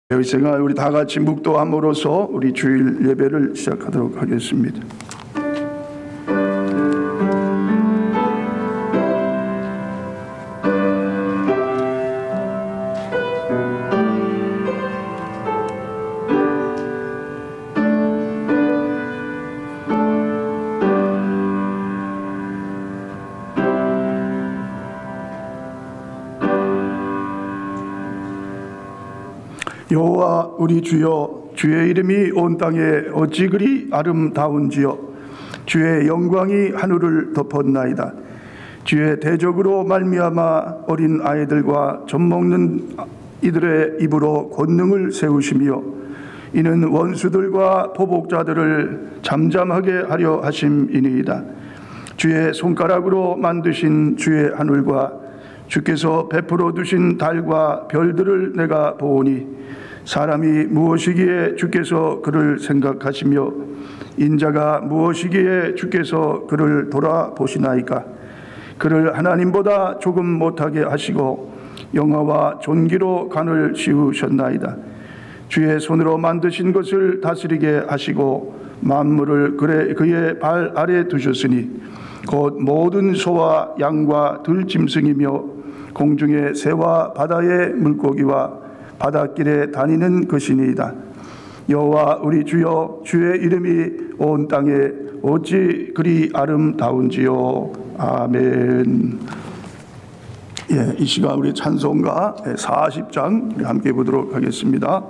이 생활 우리 다 같이 묵도함으로써 우리 주일 예배를 시작하도록 하겠습니다. 여호와 우리 주여, 주의 이름이 온 땅에 어찌 그리 아름다운지요. 주의 영광이 하늘을 덮었나이다. 주의 대적으로 말미암아 어린 아이들과 젖먹는 이들의 입으로 권능을 세우시며 이는 원수들과 포복자들을 잠잠하게 하려 하심이니이다. 주의 손가락으로 만드신 주의 하늘과 주께서 베풀어 두신 달과 별들을 내가 보오니 사람이 무엇이기에 주께서 그를 생각하시며 인자가 무엇이기에 주께서 그를 돌아보시나이까. 그를 하나님보다 조금 못하게 하시고 영화와 존귀로 간을 씌우셨나이다. 주의 손으로 만드신 것을 다스리게 하시고 만물을 그의 발 아래 두셨으니 곧 모든 소와 양과 들짐승이며 공중의 새와 바다의 물고기와 바닷길에 다니는 것이니이다. 여호와 우리 주여, 주의 이름이 온 땅에 어찌 그리 아름다운지요. 아멘. 이 시간 우리 찬송가 40장 함께 보도록 하겠습니다.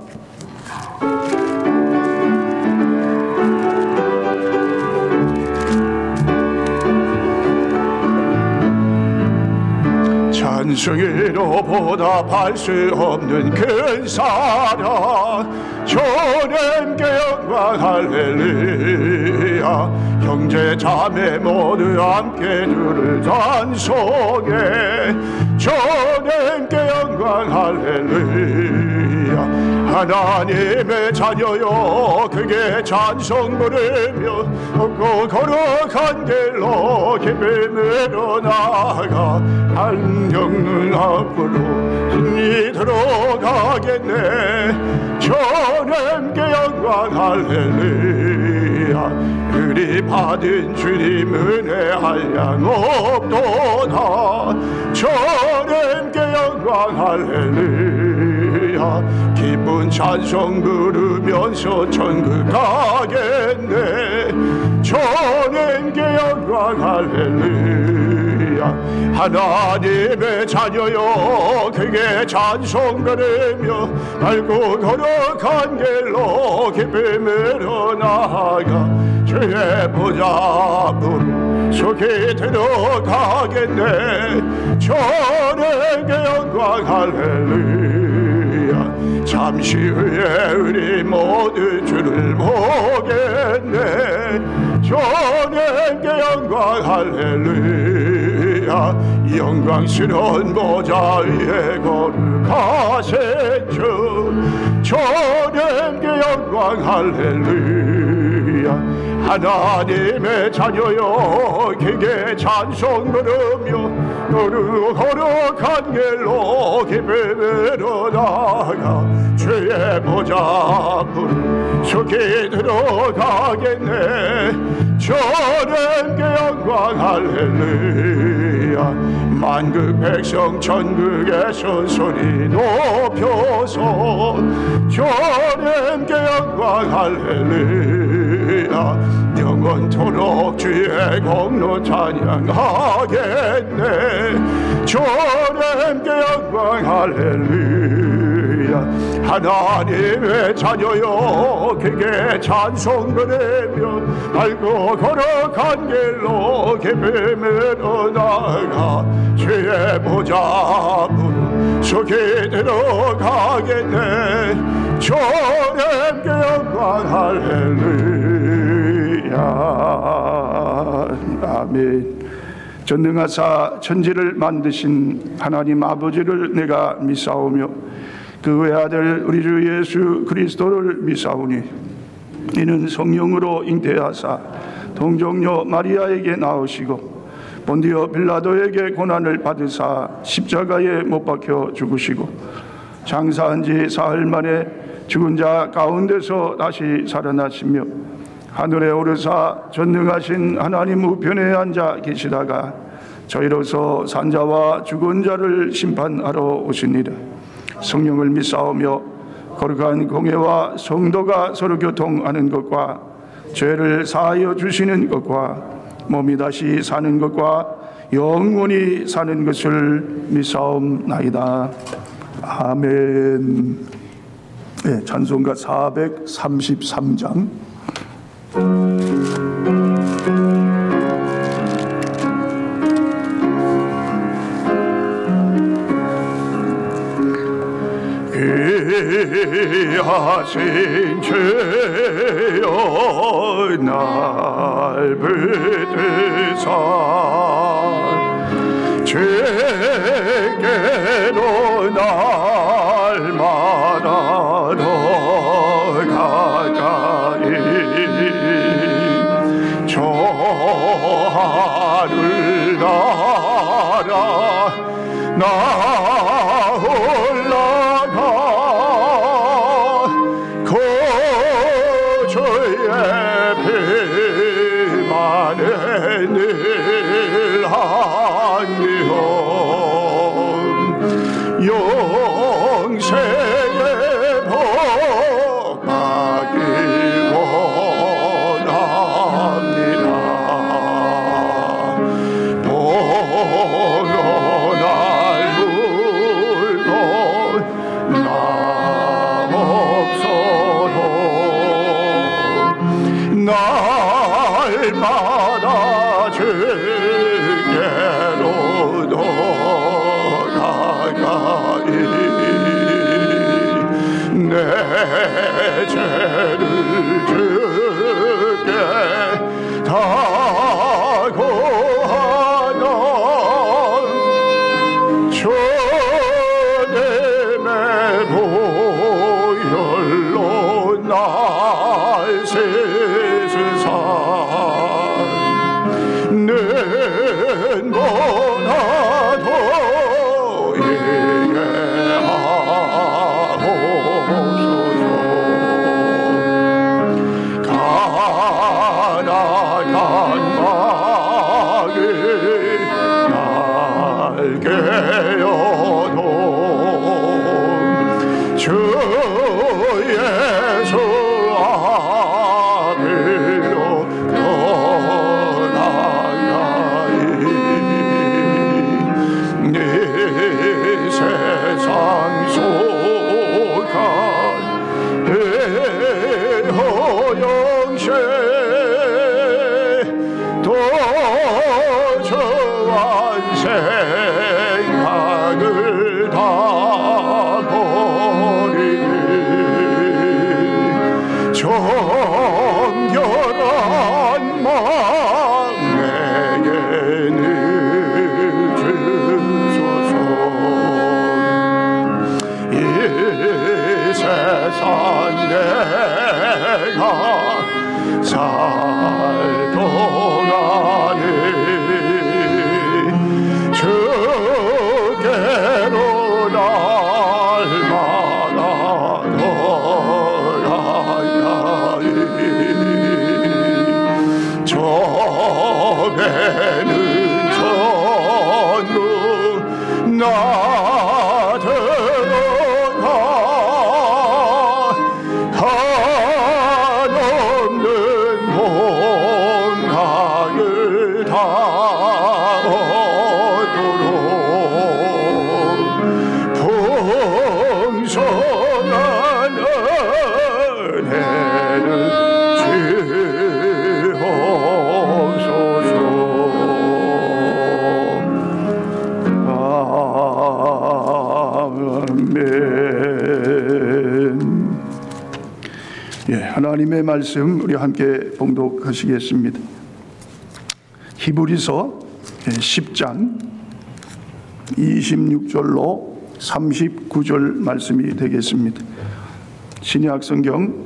찬송이로 보답할 수 없는 큰 사랑, 주님께 영광 할렐루야. 형제 자매 모두 함께 주를 찬송해. 주님께 영광 할렐루야. 하나님의 자녀여 크게 찬송 부르며 걷고 거룩한 길로 기쁨으로 나아가 한영은 앞으로 힘이 들어가겠네. 주님께 영광 할렐루야. 그리 받은 주님 은혜 한량 없도다. 주님께 영광 할렐루야. 기쁜 찬송 부르면서 천국 가겠네. 주님께 영광 할렐루야. 하나님의 자녀여 크게 찬송 부르며 맑고 거룩한 길로 기쁨으로 나아가 주의 보좌로 속에 들어가겠네. 주님께 영광 할렐루야. 잠시 후에 우리 모두 주를 보겠네. 주님께 영광 할렐루야. 영광스러운 보좌 위에 거룩하신 주, 주님께 영광 할렐루야. 하나님의 자녀여 크게 찬송 부르며 거룩한 길로 기쁨으로 나아가 주의 보좌 앞으로 속히 들어가겠네. 주님께 영광 할렐루야. 만국 백성 천국에서 소리 높여서 주님께 영광 할렐루야. 영원토록 주의 공로 찬양하겠네. 주님께 영광 할렐루야. 하나님의 자녀여 크게 찬송 부르며 맑고 거룩한 길로 기쁨으로 나아가 주의 보좌 앞으로 속히 들어가겠네. 주님께 영광 할렐루야. 아멘. 전능하사 천지를 만드신 하나님 아버지를 내가 믿사오며 그 외아들 우리 주 예수 그리스도를 믿사오니 이는 성령으로 잉태하사 동정녀 마리아에게 나으시고 본디오 빌라도에게 고난을 받으사 십자가에 못 박혀 죽으시고 장사한 지 사흘 만에 죽은 자 가운데서 다시 살아나시며 하늘에 오르사 전능하신 하나님 우편에 앉아 계시다가 저희로서 산자와 죽은 자를 심판하러 오시니라. 성령을 믿사오며 거룩한 공회와 성도가 서로 교통하는 것과 죄를 사하여 주시는 것과 몸이 다시 사는 것과 영원히 사는 것을 믿사옵나이다. 아멘. 네, 찬송가 433장. 귀하신 주여 날 붙드사 주께로 날마다 더 가까이 저 하늘 나라 나 올라가 고주의 피만에 늘 한리요 영생의 복 받기 원합니다. 봉헌할 물건 나 없어도 날마다 주께로 더 가까이 내 죄를 주께 다 고하나 주님의 보혈로 날 씻으사 눈보라도 주 예수 앞으로 떠나가이 네 세상 속한 허영세 도저한 생각을 다 정결한 마음 내게는 주소서. 이 세상 내가 살 동안에 주께로 날마다 저 배는 전부 나 들어가 한없는 봉황을 다 얻도록 풍성한 은혜를 주옵소서. 아멘. 예, 하나님의 말씀 우리 함께 봉독하시겠습니다. 히브리서 10장 26절로 39절 말씀이 되겠습니다. 신약 성경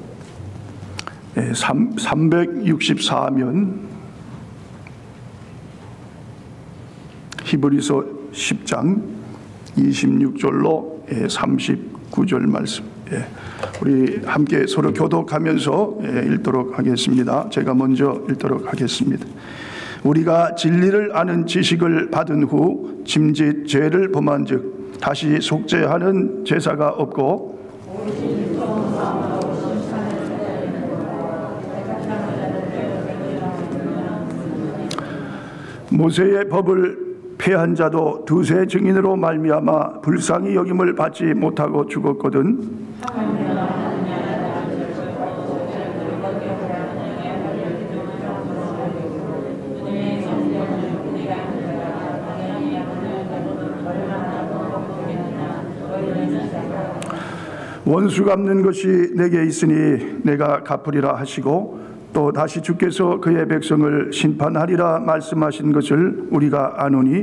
364면 히브리서 10장 26절로 39절 말씀. 우리 함께 서로 교독하면서 읽도록 하겠습니다. 제가 먼저 읽도록 하겠습니다. 우리가 진리를 아는 지식을 받은 후 짐짓 죄를 범한즉 다시 속죄하는 제사가 없고 모세의 법을 폐한 자도 두세 증인으로 말미암아 불쌍히 여김을 받지 못하고 죽었거든. 원수 갚는 것이 내게 있으니 내가 갚으리라 하시고 또 다시 주께서 그의 백성을 심판하리라 말씀하신 것을 우리가 아노니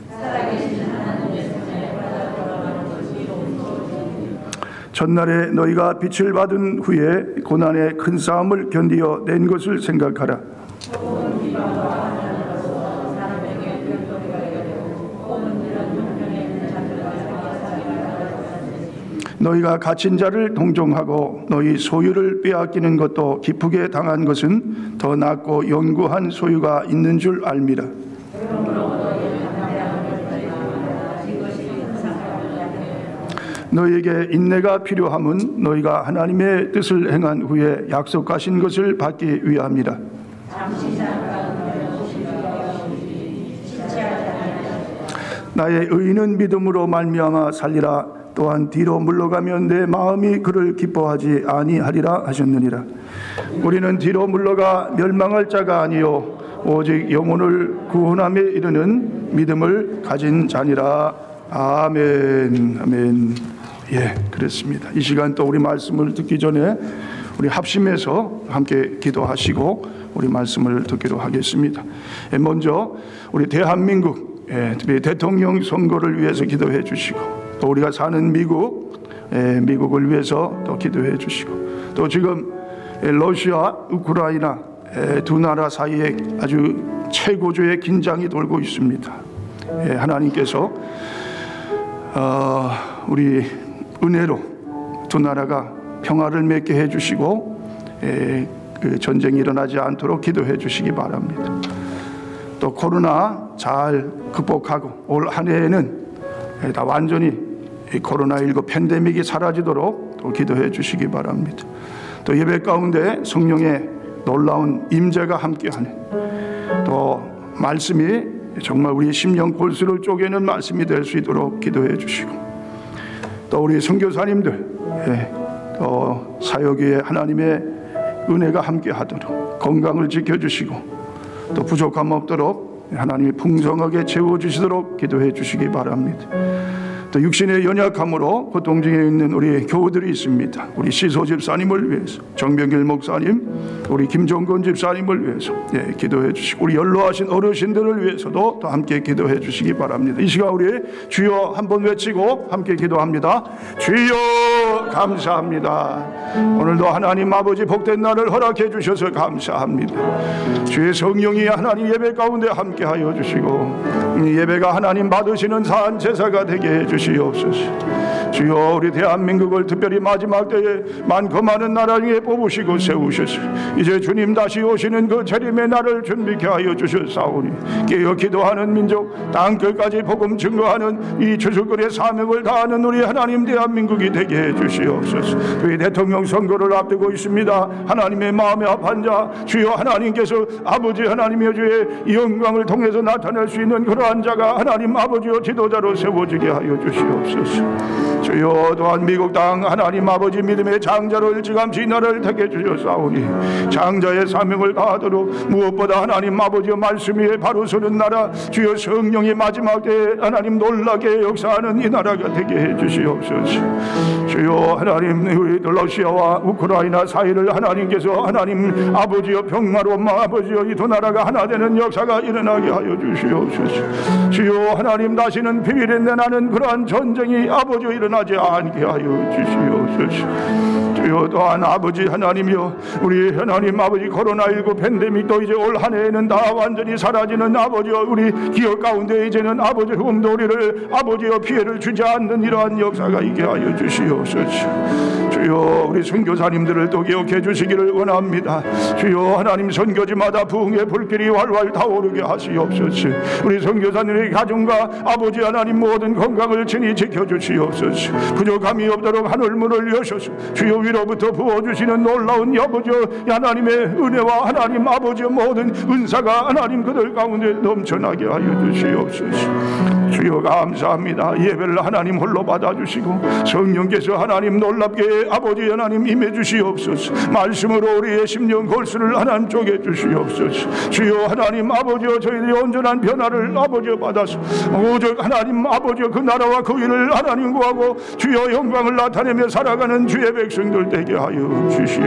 전날에 너희가 빛을 받은 후에 고난의 큰 싸움을 견디어 낸 것을 생각하라. 너희가 갇힌 자를 동정하고 너희 소유를 빼앗기는 것도 기쁘게 당한 것은 더 낫고 영구한 소유가 있는 줄 알미라. 너희에게 인내가 필요함은 너희가 하나님의 뜻을 행한 후에 약속하신 것을 받기 위함이라. 나의 의인은 믿음으로 말미암아 살리라. 또한 뒤로 물러가면 내 마음이 그를 기뻐하지 아니하리라 하셨느니라. 우리는 뒤로 물러가 멸망할 자가 아니요 오직 영혼을 구원함에 이르는 믿음을 가진 자니라. 아멘. 아멘. 그렇습니다. 이 시간 또 우리 말씀을 듣기 전에 우리 합심해서 함께 기도하시고 우리 말씀을 듣기로 하겠습니다. 먼저 우리 대한민국 특히 대통령 선거를 위해서 기도해 주시고 또 우리가 사는 미국을 위해서 또 기도해 주시고 또 지금 러시아, 우크라이나 두 나라 사이에 아주 최고조의 긴장이 돌고 있습니다. 하나님께서 우리 은혜로 두 나라가 평화를 맺게 해주시고 그 전쟁이 일어나지 않도록 기도해 주시기 바랍니다. 또 코로나 잘 극복하고 올 한 해에는 다 완전히 코로나19 팬데믹이 사라지도록 또 기도해 주시기 바랍니다. 또 예배 가운데 성령의 놀라운 임재가 함께하는 또 말씀이 정말 우리 심령 골수를 쪼개는 말씀이 될 수 있도록 기도해 주시고 또 우리 선교사님들 또 사역에 하나님의 은혜가 함께하도록 건강을 지켜주시고 또 부족함 없도록 하나님이 풍성하게 채워주시도록 기도해 주시기 바랍니다. 또 육신의 연약함으로 고통 중에 있는 우리 교우들이 있습니다. 우리 시소 집사님을 위해서, 정병길 목사님, 우리 김종건 집사님을 위해서 기도해 주시고 우리 연로하신 어르신들을 위해서도 또 함께 기도해 주시기 바랍니다. 이 시간 우리 주여 한번 외치고 함께 기도합니다. 주여 감사합니다. 오늘도 하나님 아버지 복된 날을 허락해 주셔서 감사합니다. 주의 성령이 하나님 예배 가운데 함께하여 주시고 이 예배가 하나님 받으시는 산 제사가 되게 해 주시옵소서. 주여 우리 대한민국을 특별히 마지막 때에 많고 많은 나라 중에 뽑으시고 세우셔서 이제 주님 다시 오시는 그 재림의 날을 준비케 하여 주셨사오니 깨어 기도하는 민족 땅끝까지 복음 증거하는 이 주술권의 사명을 다하는 우리 하나님 대한민국이 되게 해 주시옵소서. 우리 대통령 선거를 앞두고 있습니다. 하나님의 마음에 합한 자 주여 하나님께서 아버지 하나님의 주의 이 영광을 통해서 나타낼 수 있는 그러한 자가 하나님 아버지여 지도자로 세워지게 하여 주시옵소서. 주여 또한 미국 땅 하나님 아버지 믿음의 장자로 일찌감치 나라를 택해 주셨사오니 장자의 사명을 다하도록 무엇보다 하나님 아버지의 말씀 위에 바로 서는 나라 주여 성령이 마지막 때에 하나님 놀라게 역사하는 이 나라가 되게 해 주시옵소서. 주여 하나님 우리 러시아와 우크라이나 사이를 하나님께서 하나님 아버지여 평화로 아버지여 이 두 나라가 하나 되는 역사가 일어나게 하여 주시옵소서. 주여 하나님 다시는 비밀에 내나는 그러한 전쟁이 아버지여 일어나지 않게 하여 주시옵소서. 주여 또한 아버지 하나님이여, 우리 하나님 아버지 코로나19 팬데믹도 이제 올 한 해에는 다 완전히 사라지는 아버지여, 우리 기업 가운데 이제는 아버지 흠도 우리를 아버지여 피해를 주지 않는 이러한 역사가 있게 하여 주시옵소서. 주여 우리 선교사님들을 또 기억해 주시기를 원합니다. 주여 하나님 선교지마다 부흥의 불길이 활활 타오르게 하시옵소서. 우리 선교사님의 가정과 아버지 하나님 모든 건강을 친히 지켜주시옵소서. 부족함이 없도록 하늘문을 여셔서 주여 위로부터 부어주시는 놀라운 아버지여 하나님의 은혜와 하나님 아버지의 모든 은사가 하나님 그들 가운데 넘쳐나게 하여 주시옵소서. 주여 감사합니다. 예배를 하나님 홀로 받아주시고 성령께서 하나님 놀랍게 아버지 하나님 임해 주시옵소서. 말씀으로 우리의 심령 골수를 하나님 쪼개 주시옵소서. 주여 하나님 아버지여 저희들이 온전한 변화를 아버지여 받아서 오직 하나님 아버지여 그 나라와 그 일을 하나님 구하고 주여 영광을 나타내며 살아가는 주의 백성들 되게 하여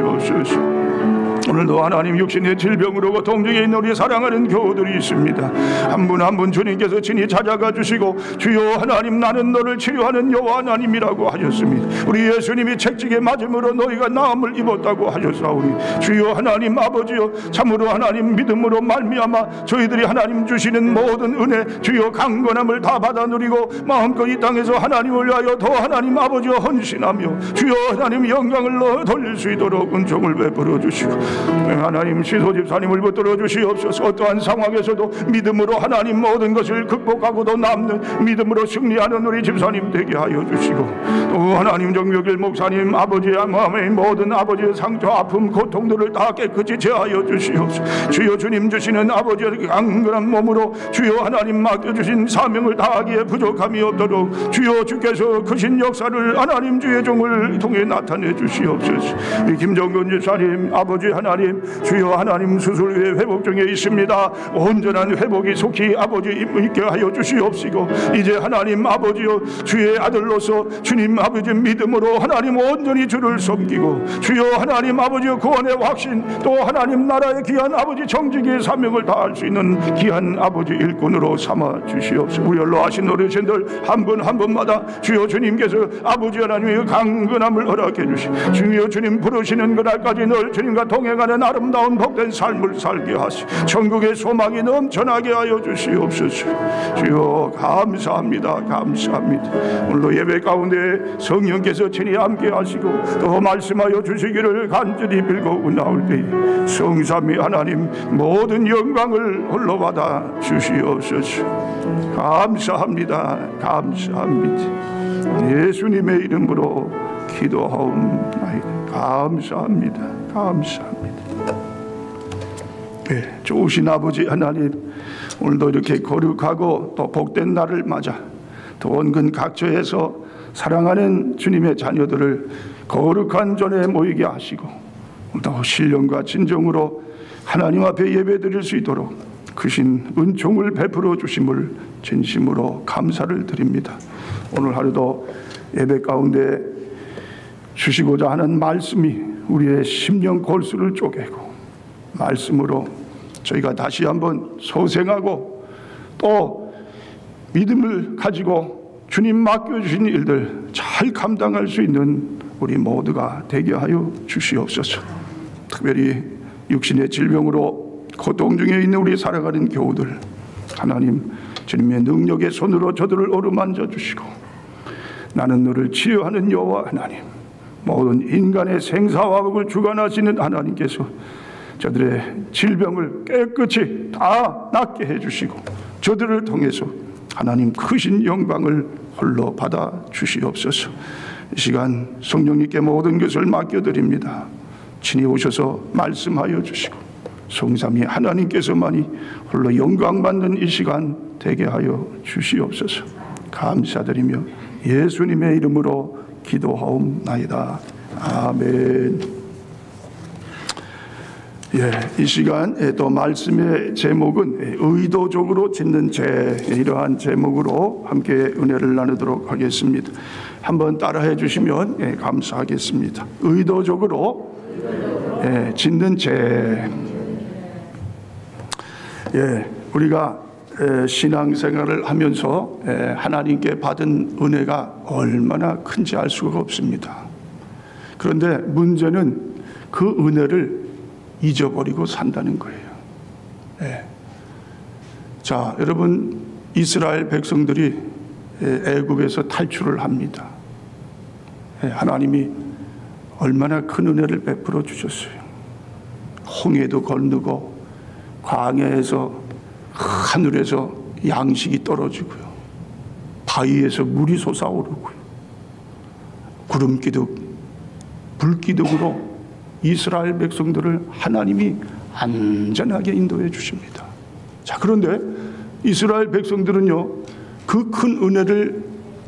주시옵소서. 오늘도 하나님 육신의 질병으로 고통 중에 있는 우리 사랑하는 교우들이 있습니다. 한 분 한 분 주님께서 친히 찾아가 주시고 주여 하나님 나는 너를 치료하는 여호와 하나님이라고 하셨습니다. 우리 예수님이 책찍에 맞음으로 너희가 나음을 입었다고 하셨사오니 주여 하나님 아버지여 참으로 하나님 믿음으로 말미암아 저희들이 하나님 주시는 모든 은혜 주여 강건함을 다 받아 누리고 마음껏 이 땅에서 하나님을 위하여 더 하나님 아버지여 헌신하며 주여 하나님 영광을 돌릴 수 있도록 은총을 베풀어 주시고 하나님 시소 집사님을 붙들어 주시옵소서. 어떠한 상황에서도 믿음으로 하나님 모든 것을 극복하고도 남는 믿음으로 승리하는 우리 집사님 되게 하여 주시고 또 하나님 정묘길 목사님 아버지의 마음의 모든 아버지의 상처 아픔 고통들을 다 깨끗이 제하여 주시옵소서. 주여 주님 주시는 아버지의 강건한 몸으로 주여 하나님 맡겨주신 사명을 다하기에 부족함이 없도록 주여 주께서 크신 역사를 하나님 주의 종을 통해 나타내 주시옵소서. 우리 김정근 집사님 아버지 하나님 주여 하나님 수술 후에 회복 중에 있습니다. 온전한 회복이 속히 아버지 있게 하여 주시옵시고 이제 하나님 아버지여 주의 아들로서 주님 아버지 믿음으로 하나님 온전히 주를 섬기고 주여 하나님 아버지여 구원의 확신 또 하나님 나라의 귀한 아버지 정직의 사명을 다할 수 있는 귀한 아버지 일꾼으로 삼아 주시옵소서. 우리 연로하신 어르신들 한 분 한 분마다 주여 주님께서 아버지 하나님의 강건함을 허락해 주시고 주여 주님 부르시는 그날까지 늘 주님과 동행하는 아름다운 복된 삶을 살게 하시 천국의 소망이 넘쳐나게 하여 주시옵소서. 주여 감사합니다. 감사합니다. 오늘도 예배 가운데 성령께서 친히 함께 하시고 또 말씀하여 주시기를 간절히 빌고 나올 때에 성삼위 하나님 모든 영광을 홀로 받아 주시옵소서. 감사합니다. 감사합니다. 예수님의 이름으로 기도하옵나이다. 감사합니다. 감사합니다. 네, 좋으신 아버지 하나님 오늘도 이렇게 거룩하고 또 복된 날을 맞아 또 원근 각처에서 사랑하는 주님의 자녀들을 거룩한 전에 모이게 하시고 또 신령과 진정으로 하나님 앞에 예배드릴 수 있도록 크신 은총을 베풀어 주심을 진심으로 감사를 드립니다. 오늘 하루도 예배 가운데 주시고자 하는 말씀이 우리의 심령 골수를 쪼개고 말씀으로 저희가 다시 한번 소생하고 또 믿음을 가지고 주님 맡겨주신 일들 잘 감당할 수 있는 우리 모두가 되게 하여 주시옵소서. 특별히 육신의 질병으로 고통 중에 있는 우리 살아가는 교우들 하나님 주님의 능력의 손으로 저들을 어루만져 주시고 나는 너를 치유하는 여호와 하나님 모든 인간의 생사화복을 주관하시는 하나님께서 저들의 질병을 깨끗이 다 낫게 해주시고 저들을 통해서 하나님 크신 영광을 홀로 받아 주시옵소서. 이 시간 성령님께 모든 것을 맡겨드립니다. 친히 오셔서 말씀하여 주시고 성삼위 하나님께서만이 홀로 영광받는 이 시간 되게 하여 주시옵소서. 감사드리며 예수님의 이름으로 기도하옵나이다. 아멘. 이 시간 또 말씀의 제목은 의도적으로 짓는 죄, 이러한 제목으로 함께 은혜를 나누도록 하겠습니다. 한번 따라해 주시면 감사하겠습니다. 의도적으로 짓는 죄. 우리가 신앙생활을 하면서 하나님께 받은 은혜가 얼마나 큰지 알 수가 없습니다. 그런데 문제는 그 은혜를 잊어버리고 산다는 거예요. 예. 자, 여러분, 이스라엘 백성들이 애굽에서 탈출을 합니다. 하나님이 얼마나 큰 은혜를 베풀어 주셨어요. 홍해도 건너고 광야에서 하늘에서 양식이 떨어지고요, 바위에서 물이 솟아오르고요, 구름기둥, 불기둥으로 이스라엘 백성들을 하나님이 안전하게 인도해 주십니다. 자, 그런데 이스라엘 백성들은요, 그 큰 은혜를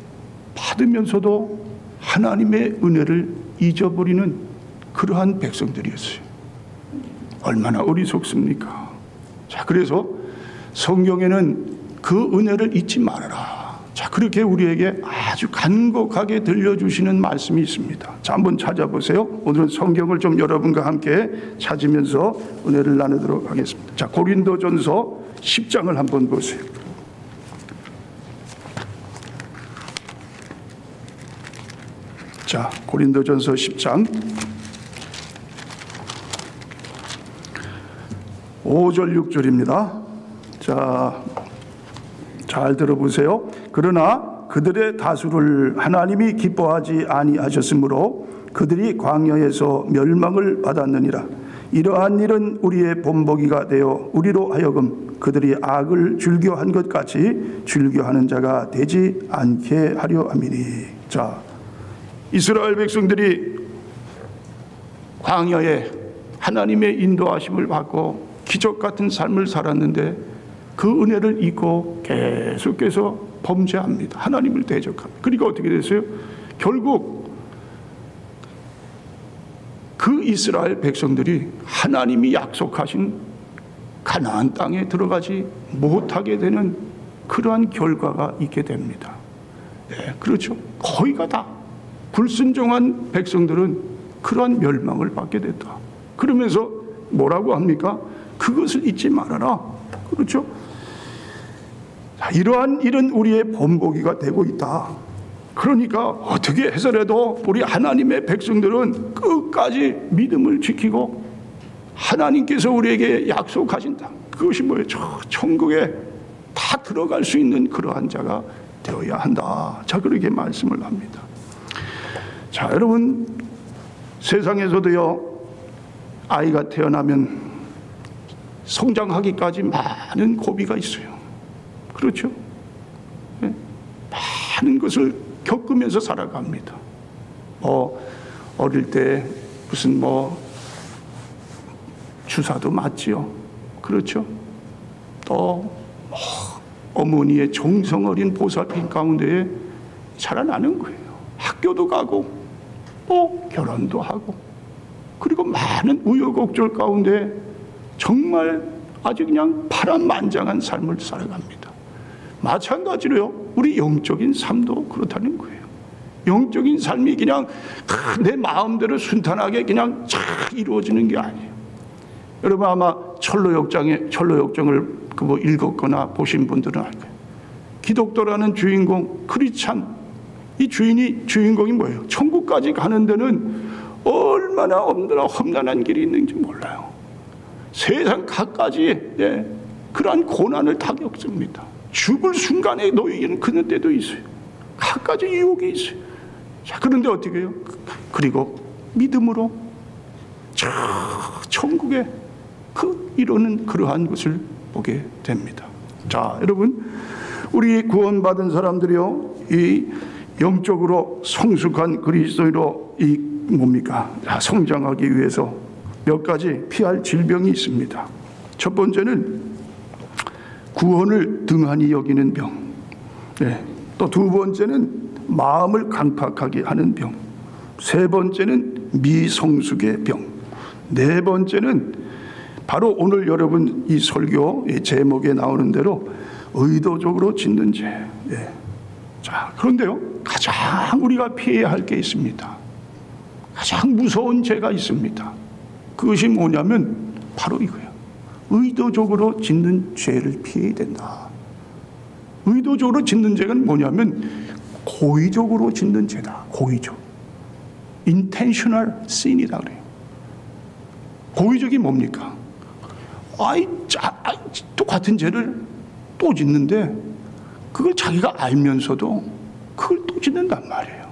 받으면서도 하나님의 은혜를 잊어버리는 그러한 백성들이었어요. 얼마나 어리석습니까? 자, 그래서 성경에는 그 은혜를 잊지 말아라. 자, 그렇게 우리에게 아주 간곡하게 들려주시는 말씀이 있습니다. 자, 한번 찾아보세요. 오늘은 성경을 좀 여러분과 함께 찾으면서 은혜를 나누도록 하겠습니다. 자, 고린도전서 10장을 한번 보세요. 자, 고린도전서 10장 5절 6절입니다. 자, 잘 들어보세요. 그러나 그들의 다수를 하나님이 기뻐하지 아니하셨으므로 그들이 광야에서 멸망을 받았느니라. 이러한 일은 우리의 본보기가 되어 우리로 하여금 그들이 악을 즐겨한 것 같이 즐겨하는 자가 되지 않게 하려 함이니. 자, 이스라엘 백성들이 광야에 하나님의 인도하심을 받고 기적 같은 삶을 살았는데 그 은혜를 잊고 계속해서 범죄합니다. 하나님을 대적합니다. 그러니까 어떻게 됐어요? 결국 그 이스라엘 백성들이 하나님이 약속하신 가나안 땅에 들어가지 못하게 되는 그러한 결과가 있게 됩니다. 네, 그렇죠. 거의가 다 불순종한 백성들은 그러한 멸망을 받게 됐다. 그러면서 뭐라고 합니까? 그것을 잊지 말아라. 그렇죠. 자, 이러한 일은 우리의 본보기가 되고 있다. 그러니까 어떻게 해서라도 우리 하나님의 백성들은 끝까지 믿음을 지키고 하나님께서 우리에게 약속하신 땅, 그것이 뭐예요? 저 천국에 다 들어갈 수 있는 그러한 자가 되어야 한다. 자, 그렇게 말씀을 합니다. 자, 여러분, 세상에서도요, 아이가 태어나면 성장하기까지 많은 고비가 있어요. 그렇죠? 네? 많은 것을 겪으면서 살아갑니다. 어릴 때 무슨 주사도 맞지요. 그렇죠? 또 어머니의 정성 어린 보살핌 가운데에 자라나는 거예요. 학교도 가고 또 결혼도 하고, 그리고 많은 우여곡절 가운데 정말 아주 그냥 파란만장한 삶을 살아갑니다. 마찬가지로요, 우리 영적인 삶도 그렇다는 거예요. 영적인 삶이 그냥 내 마음대로 순탄하게 그냥 잘 이루어지는 게 아니에요. 여러분 아마 철로역정을 읽었거나 보신 분들은 알 거예요. 기독도라는 주인공 크리스찬, 이 주인공이 뭐예요? 천국까지 가는 데는 얼마나 험난한 길이 있는지 몰라요. 세상 갖가지 그러한 고난을 다 겪습니다. 죽을 순간에 놓이는 그런 때도 있어요. 갖가지 유혹이 있어요. 자, 그런데 어떻게 해요? 그리고 믿음으로 천국에 이루는 그러한 것을 보게 됩니다. 자, 여러분, 우리 구원받은 사람들이요, 이 영적으로 성숙한 그리스도인으로 성장하기 위해서 몇 가지 피할 질병이 있습니다. 첫 번째는 구원을 등한히 여기는 병. 또 두 번째는 마음을 강팍하게 하는 병. 세 번째는 미성숙의 병. 네 번째는 바로 오늘 여러분 이 설교 제목에 나오는 대로 의도적으로 짓는 죄. 자, 그런데요, 가장 우리가 피해야 할 게 있습니다. 가장 무서운 죄가 있습니다. 그것이 뭐냐면 바로 이거예요. 의도적으로 짓는 죄를 피해야 된다. 의도적으로 짓는 죄는 뭐냐면 고의적으로 짓는 죄다. 고의적. intentional sin이다 그래요. 고의적이 뭡니까? 똑같은 죄를 또 짓는데 그걸 자기가 알면서도 그걸 또 짓는단 말이에요.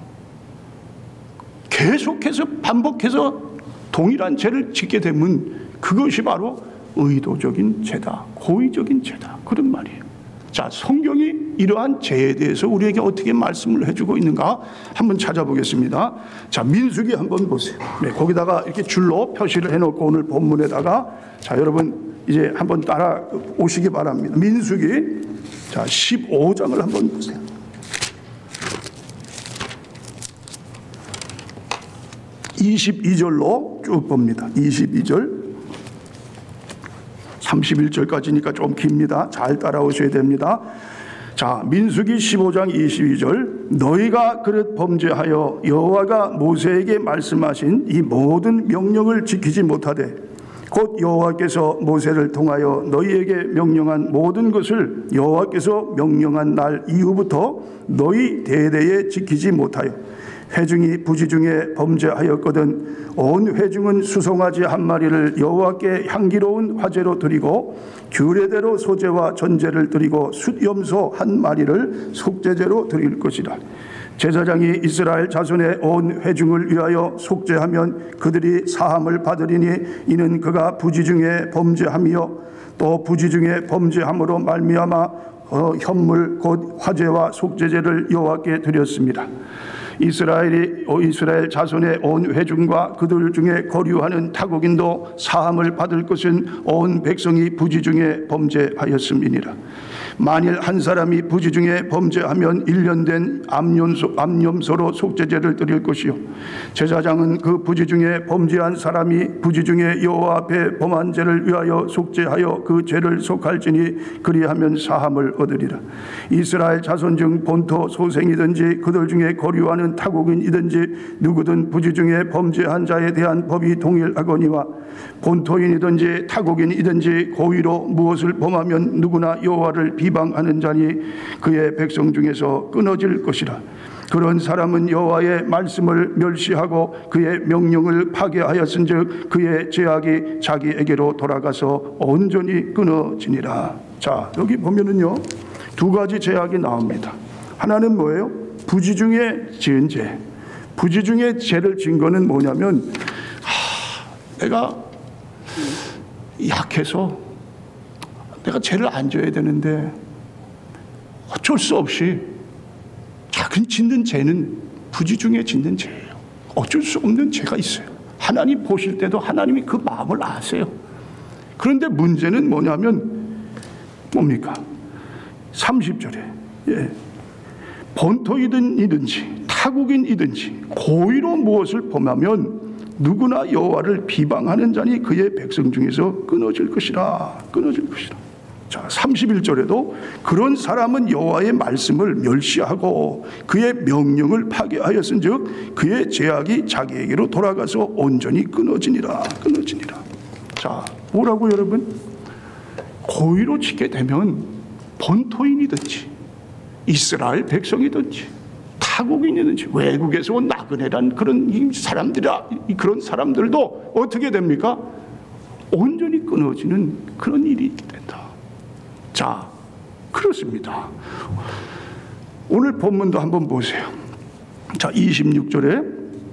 계속해서 반복해서 동일한 죄를 짓게 되면 그것이 바로 의도적인 죄다, 고의적인 죄다, 그런 말이에요. 자, 성경이 이러한 죄에 대해서 우리에게 어떻게 말씀을 해주고 있는가 한번 찾아보겠습니다. 자, 민수기 한번 보세요. 네, 거기다가 이렇게 줄로 표시를 해놓고 오늘 본문에다가 자, 여러분 이제 한번 따라 오시기 바랍니다. 민수기 자 15장을 한번 보세요. (22절로) 쭉 봅니다. 22절 31절까지니까 좀 깁니다. 잘 따라오셔야 됩니다. 자, 민수기 15장 22절 너희가 그릇 범죄하여 여호와가 모세에게 말씀하신 이 모든 명령을 지키지 못하되 곧 여호와께서 모세를 통하여 너희에게 명령한 모든 것을 여호와께서 명령한 날 이후부터 너희 대대에 지키지 못하여 회중이 부지 중에 범죄하였거든 온 회중은 수송아지 한 마리를 여호와께 향기로운 화제로 드리고 규례대로 소제와 전제를 드리고 숫염소 한 마리를 속죄제로 드릴 것이라. 제사장이 이스라엘 자손의 온 회중을 위하여 속죄하면 그들이 사함을 받으리니 이는 그가 부지 중에 범죄함이요 또 부지 중에 범죄함으로 말미암아 현물 곧 화제와 속죄제를 여호와께 드렸습니다. 이스라엘 자손의 온 회중과 그들 중에 거류하는 타국인도 사함을 받을 것은 온 백성이 부지 중에 범죄하였음이니라. 만일 한 사람이 부지 중에 범죄하면 1년 된 암염소로 속죄제를 드릴 것이요 제사장은 그 부지 중에 범죄한 사람이 부지 중에 여호와 앞에 범한 죄를 위하여 속죄하여 그 죄를 속할지니 그리하면 사함을 얻으리라. 이스라엘 자손 중 본토 소생이든지 그들 중에 거류하는 타국인이든지 누구든 부지 중에 범죄한 자에 대한 법이 동일하거니와 본토인이든지 타국인이든지 고의로 무엇을 범하면 누구나 여호와를 비방하는 자니 그의 백성 중에서 끊어질 것이라. 그런 사람은 여호와의 말씀을 멸시하고 그의 명령을 파괴하였은즉 그의 죄악이 자기에게로 돌아가서 온전히 끊어지니라. 자, 여기 보면은요 두 가지 죄악이 나옵니다. 하나는 뭐예요? 부지 중에 지은 죄. 부지 중에 죄를 지은 거는 뭐냐면 내가 약해서 내가 죄를 안 져야 되는데 어쩔 수 없이 작은 짓는 죄는 부지 중에 짓는 죄예요. 어쩔 수 없는 죄가 있어요. 하나님 보실 때도 하나님이 그 마음을 아세요. 그런데 문제는 뭐냐면 뭡니까? 30절에 본토이든지 타국인이든지 고의로 무엇을 범하면 누구나 여호와를 비방하는 자니 그의 백성 중에서 끊어질 것이라. 끊어질 것이라. 자, 31절에도 그런 사람은 여호와의 말씀을 멸시하고 그의 명령을 파괴하였은즉 그의 죄악이 자기에게로 돌아가서 온전히 끊어지니라. 끊어지니라. 자, 뭐라고 여러분? 고의로 짓게 되면 본토인이든지 이스라엘 백성이든지 타국인이든지 외국에서 온 나그네란 그런 사람들이라 그런 사람들도 어떻게 됩니까? 온전히 끊어지는 그런 일이 된다. 자, 그렇습니다. 오늘 본문도 한번 보세요. 자, 26절에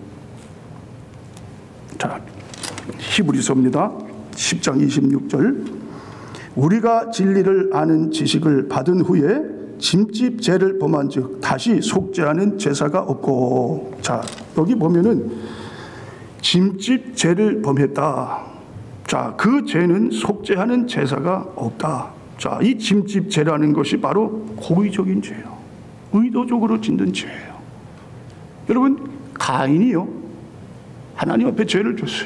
자, 히브리서입니다. 10장 26절 우리가 진리를 아는 지식을 받은 후에 짐짓 죄를 범한 즉 다시 속죄하는 제사가 없고. 자, 여기 보면은 짐짓 죄를 범했다. 자, 그 죄는 속죄하는 제사가 없다. 자, 이 짐짓 죄라는 것이 바로 고의적인 죄예요. 의도적으로 짓는 죄예요. 여러분, 가인이요 하나님 앞에 죄를 졌어요.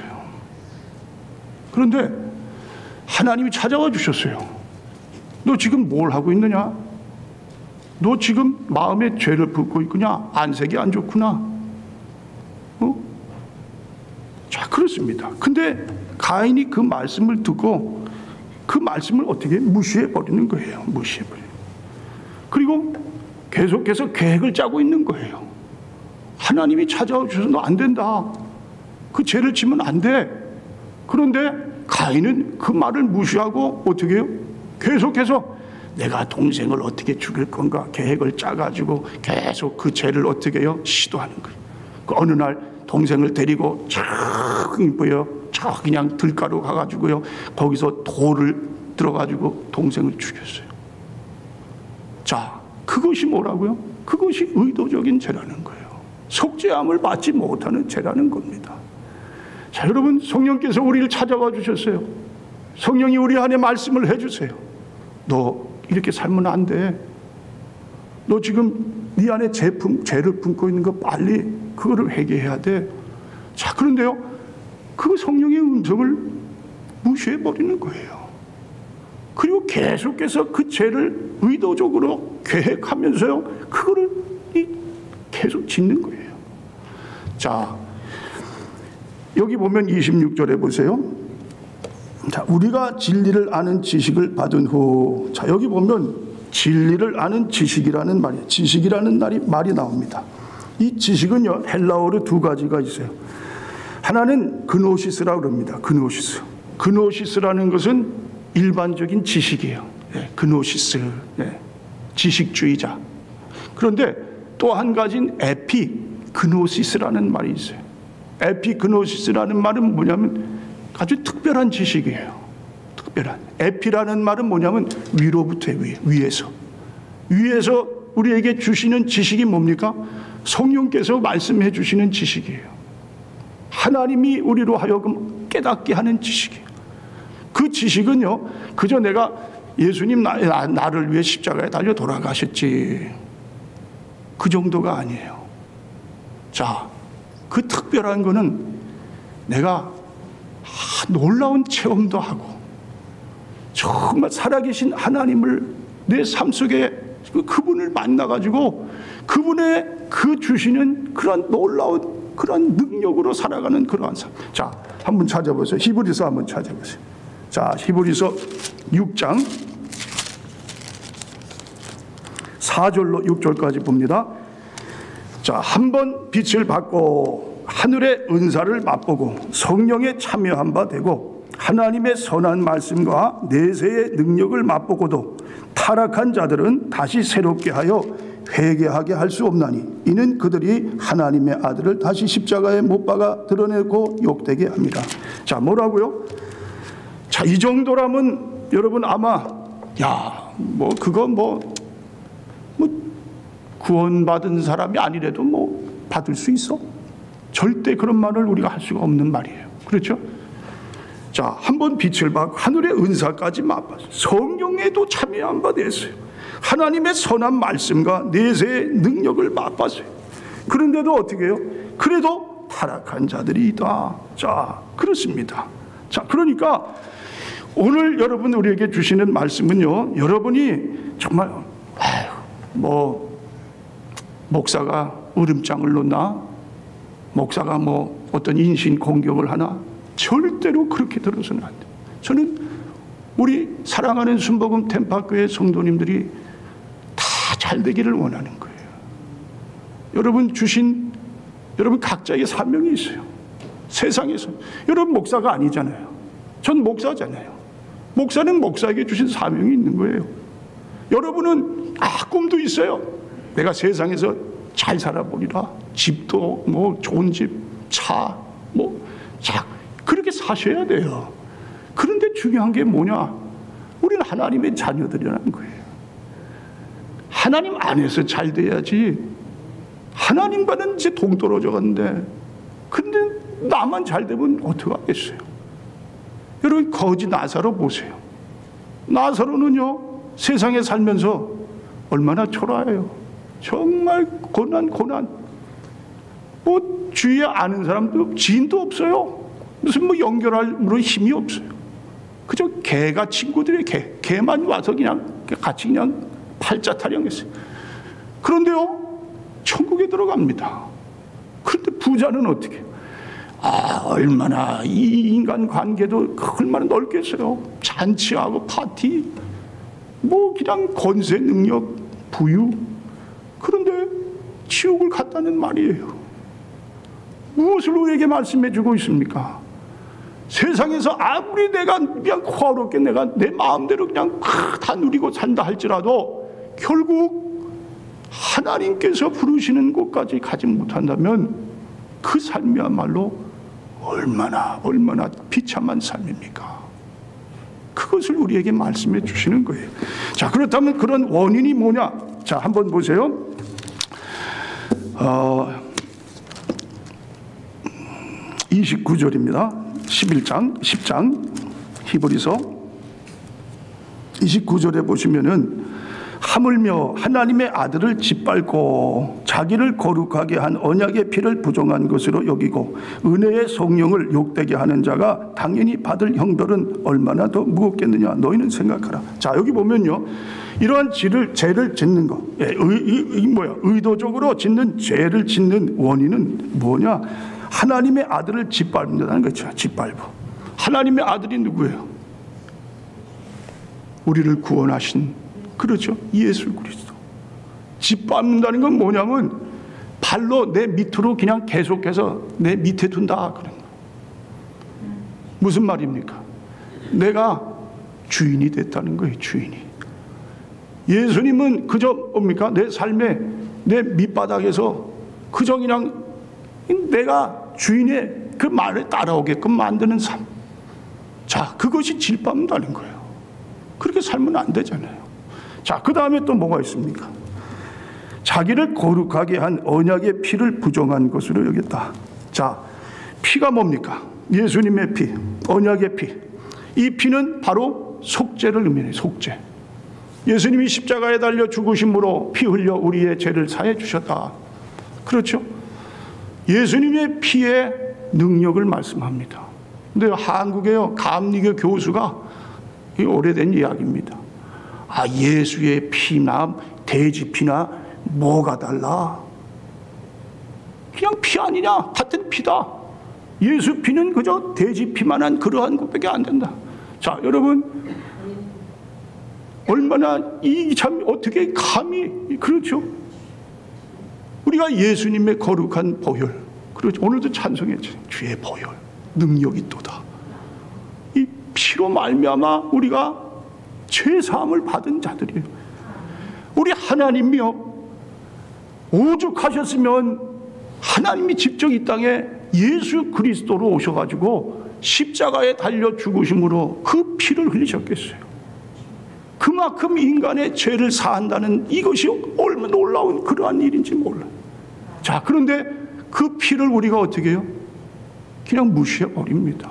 그런데 하나님이 찾아와 주셨어요. 너 지금 뭘 하고 있느냐? 너 지금 마음에 죄를 붓고 있구나. 안색이 안 좋구나. 자, 그렇습니다. 근데 가인이 그 말씀을 듣고 그 말씀을 어떻게 무시해 버리는 거예요. 무시해 버려요. 그리고 계속해서 계획을 짜고 있는 거예요. 하나님이 찾아와 주셔서 너 안 된다. 그 죄를 지면 안 돼. 그런데 가인은 그 말을 무시하고 어떻게 해요? 계속해서 내가 동생을 어떻게 죽일 건가 계획을 짜가지고 계속 그 죄를 어떻게 해요? 시도하는 거예요. 그 어느 날 동생을 데리고 저 그냥 들가로 가가지고요. 거기서 돌을 들어가지고 동생을 죽였어요. 자, 그것이 뭐라고요? 그것이 의도적인 죄라는 거예요. 속죄함을 받지 못하는 죄라는 겁니다. 자, 여러분, 성령께서 우리를 찾아와 주셨어요. 성령이 우리 안에 말씀을 해주세요. 너 이렇게 살면 안 돼. 너 지금 네 안에 죄를 품고 있는 거 빨리 그거를 회개해야 돼. 자, 그런데요, 그 성령의 음성을 무시해버리는 거예요. 그리고 계속해서 그 죄를 의도적으로 계획하면서요, 그거를 계속 짓는 거예요. 자, 여기 보면 26절에 보세요. 자, 우리가 진리를 아는 지식을 받은 후, 자, 여기 보면 진리를 아는 지식이라는 말이에요. 지식이라는 말이 나옵니다. 이 지식은요, 헬라어로 두 가지가 있어요. 하나는 그노시스라고 그럽니다. 그노시스. 그노시스라는 것은 일반적인 지식이에요. 네, 그노시스. 네, 지식주의자. 그런데 또 한 가지는 에피그노시스라는 말이 있어요. 에피그노시스라는 말은 뭐냐면 아주 특별한 지식이에요. 특별한. 에피라는 말은 뭐냐면 위로부터의 위에서 우리에게 주시는 지식이 뭡니까? 성령께서 말씀해 주시는 지식이에요. 하나님이 우리로 하여금 깨닫게 하는 지식이에요. 그 지식은요, 그저 내가 예수님 나를 위해 십자가에 달려 돌아가셨지, 그 정도가 아니에요. 자, 그 특별한 거는 내가 놀라운 체험도 하고 정말 살아계신 하나님을 내 삶 속에 그분을 만나가지고 그분의 그 주시는 그런 놀라운 그런 능력으로 살아가는 그러한 삶. 자, 한번 찾아보세요. 히브리서 한번 찾아보세요. 자, 히브리서 6장 4절로 6절까지 봅니다. 자, 한번 빛을 받고 하늘의 은사를 맛보고 성령에 참여한 바 되고 하나님의 선한 말씀과 내세의 능력을 맛보고도 타락한 자들은 다시 새롭게 하여 회개하게 할 수 없나니 이는 그들이 하나님의 아들을 다시 십자가에 못 박아 드러내고 욕되게 합니다. 자, 뭐라고요? 자, 이 정도라면 여러분 아마 그거 구원받은 사람이 아니래도 받을 수 있어? 절대 그런 말을 우리가 할 수가 없는 말이에요. 그렇죠? 자, 한번 빛을 받고 하늘의 은사까지 맛봤어요. 성령에도 참여한 바 됐어요. 하나님의 선한 말씀과 내세의 능력을 맛봤어요. 그런데도 어떻게 해요? 그래도 타락한 자들이 있다. 자, 그렇습니다. 자, 그러니까 오늘 여러분 우리에게 주시는 말씀은요, 여러분이 정말 목사가 으름장을 놓나, 목사가 어떤 인신 공격을 하나, 절대로 그렇게 들어서는 안 돼요. 저는 우리 사랑하는 순복음 템파교회 성도님들이 다 잘 되기를 원하는 거예요. 여러분 각자의 사명이 있어요. 세상에서. 여러분 목사가 아니잖아요. 전 목사잖아요. 목사는 목사에게 주신 사명이 있는 거예요. 여러분은 꿈도 있어요. 내가 세상에서 잘 살아보리라. 집도 좋은 집, 차, 그렇게 사셔야 돼요. 그런데 중요한 게 뭐냐? 우리는 하나님의 자녀들이라는 거예요. 하나님 안에서 잘 돼야지. 하나님과는 이제 동떨어져 갔는데, 근데 나만 잘 되면 어떡하겠어요? 여러분 거지 나사로 보세요. 나사로는요, 세상에 살면서 얼마나 초라해요. 정말 고난. 주위에 아는 사람도 지인도 없어요. 무슨 연결할 힘이 없어요. 그저 개가 친구들의 개만 와서 같이 팔자 타령했어요. 그런데요, 천국에 들어갑니다. 그런데 부자는 어떻게? 얼마나 이 인간 관계도 얼마나 넓겠어요. 잔치하고 파티, 그냥 권세, 능력, 부유. 그런데 지옥을 갔다는 말이에요. 무엇을 우리에게 말씀해 주고 있습니까? 세상에서 아무리 내가 그냥 호화롭게 내가 내 마음대로 그냥 다 누리고 산다 할지라도 결국 하나님께서 부르시는 곳까지 가지 못한다면 그 삶이야말로 얼마나 비참한 삶입니까? 그것을 우리에게 말씀해 주시는 거예요. 자, 그렇다면 그런 원인이 뭐냐? 자, 한번 보세요. 29절입니다. 10장 히브리서 29절에 보시면은 하물며 하나님의 아들을 짓밟고 자기를 거룩하게 한 언약의 피를 부정한 것으로 여기고 은혜의 성령을 욕되게 하는 자가 당연히 받을 형벌은 얼마나 더 무겁겠느냐 너희는 생각하라. 자, 여기 보면요, 이러한 죄를 짓는 것, 의도적으로 짓는 죄를 짓는 원인은 뭐냐? 하나님의 아들을 짓밟는다는 거죠. 짓밟아. 하나님의 아들이 누구예요? 우리를 구원하신, 그렇죠, 예수 그리스도. 짓밟는다는 건 뭐냐면 발로 내 밑으로 그냥 계속해서 내 밑에 둔다 그런 거. 무슨 말입니까? 내가 주인이 됐다는 거예요. 주인이. 예수님은 그저 뭡니까? 내 삶에 내 밑바닥에서 그저 그냥 내가 주인의 그 말을 따라오게끔 만드는 삶. 자, 그것이 짓밟는다는 거예요. 그렇게 살면 안 되잖아요. 자, 그 다음에 또 뭐가 있습니까? 자기를 거룩하게 한 언약의 피를 부정한 것으로 여겼다. 자, 피가 뭡니까? 예수님의 피, 언약의 피. 이 피는 바로 속죄를 의미해요. 속죄. 예수님이 십자가에 달려 죽으심으로 피 흘려 우리의 죄를 사해 주셨다. 그렇죠? 예수님의 피의 능력을 말씀합니다. 근데 한국의 감리교 교수가 오래된 이야기입니다. 아, 예수의 피나 돼지 피나 뭐가 달라? 그냥 피 아니냐? 같은 피다. 예수 피는 그저 돼지 피만한 그러한 것밖에 안 된다. 자, 여러분, 얼마나 이 참 어떻게 감히, 그렇죠? 우리가 예수님의 거룩한 보혈, 그렇죠? 오늘도 찬송했죠. 주의 보혈, 능력이 또다. 이 피로 말미암아 우리가 죄 사함을 받은 자들이에요. 우리 하나님이요, 오죽하셨으면 하나님이 직접 이 땅에 예수 그리스도로 오셔가지고 십자가에 달려 죽으심으로 그 피를 흘리셨겠어요. 그만큼 인간의 죄를 사한다는 이것이 얼마나 놀라운 그러한 일인지 몰라요. 자, 그런데 그 피를 우리가 어떻게 해요? 그냥 무시해버립니다.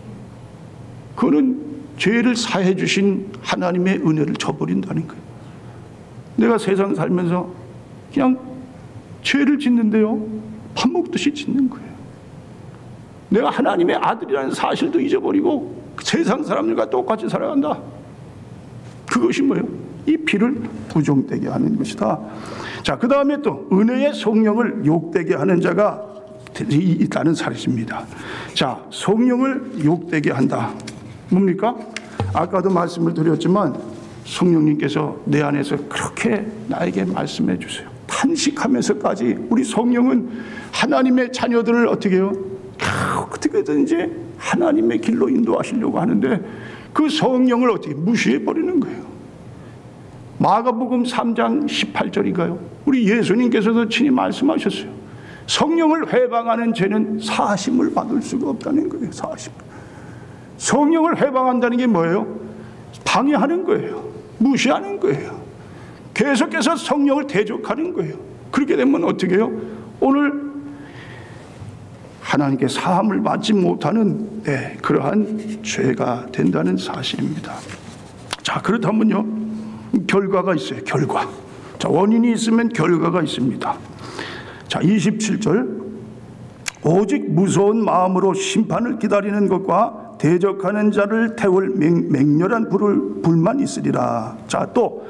그거는 죄를 사해 주신 하나님의 은혜를 저버린다는 거예요. 내가 세상 살면서 그냥 죄를 짓는데요, 밥 먹듯이 짓는 거예요. 내가 하나님의 아들이라는 사실도 잊어버리고 세상 사람들과 똑같이 살아간다. 그것이 뭐예요? 이 피를 부정되게 하는 것이다. 자, 그 다음에 또 은혜의 성령을 욕되게 하는 자가 있다는 사실입니다. 자, 성령을 욕되게 한다. 뭡니까? 아까도 말씀을 드렸지만 성령님께서 내 안에서 그렇게 나에게 말씀해 주세요. 탄식하면서까지 우리 성령은 하나님의 자녀들을 어떻게 해요? 어떻게든지 하나님의 길로 인도하시려고 하는데 그 성령을 어떻게 무시해 버리는 거예요. 마가복음 3장 18절인가요? 우리 예수님께서도 친히 말씀하셨어요. 성령을 회방하는 죄는 사심을 받을 수가 없다는 거예요. 사심. 성령을 회방한다는 게 뭐예요? 방해하는 거예요. 무시하는 거예요. 계속해서 성령을 대적하는 거예요. 그렇게 되면 어떻게 해요? 오늘 하나님께 사함을 받지 못하는 그러한 죄가 된다는 사실입니다. 자, 그렇다면요, 결과가 있어요. 결과. 자, 원인이 있으면 결과가 있습니다. 자, 27절. 오직 무서운 마음으로 심판을 기다리는 것과 대적하는 자를 태울 맹렬한 불만 있으리라. 자, 또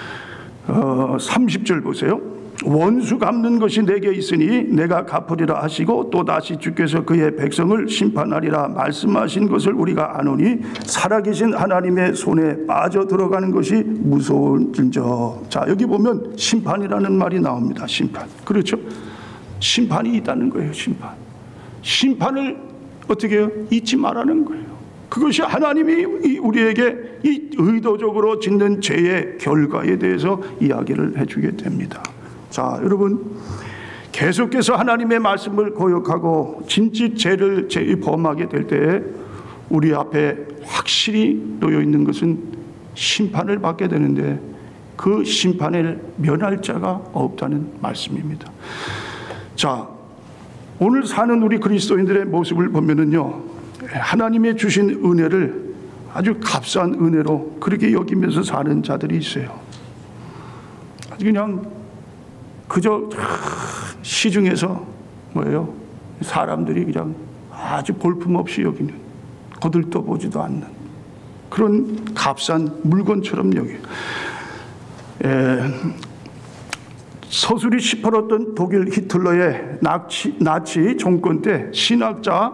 30절 보세요. 원수 갚는 것이 내게 있으니 내가 갚으리라 하시고 또 다시 주께서 그의 백성을 심판하리라 말씀하신 것을 우리가 아노니 살아계신 하나님의 손에 빠져 들어가는 것이 무서운진저. 자, 여기 보면 심판이라는 말이 나옵니다. 심판. 그렇죠? 심판이 있다는 거예요. 심판. 심판을 어떻게 해요? 잊지 말라는 거예요. 그것이 하나님이 우리에게 이 의도적으로 짓는 죄의 결과에 대해서 이야기를 해주게 됩니다. 자, 여러분, 계속해서 하나님의 말씀을 거역하고 진짓 죄를 범하게 될 때에 우리 앞에 확실히 놓여 있는 것은 심판을 받게 되는데 그 심판을 면할 자가 없다는 말씀입니다. 자, 오늘 사는 우리 그리스도인들의 모습을 보면은요, 하나님의 주신 은혜를 아주 값싼 은혜로 그렇게 여기면서 사는 자들이 있어요. 아주 그냥 그저 시중에서 뭐예요? 사람들이 그냥 아주 볼품없이 여기는, 거들떠보지도 않는 그런 값싼 물건처럼 여겨요. 서술이 시퍼렀던 독일 히틀러의 나치 정권 때 신학자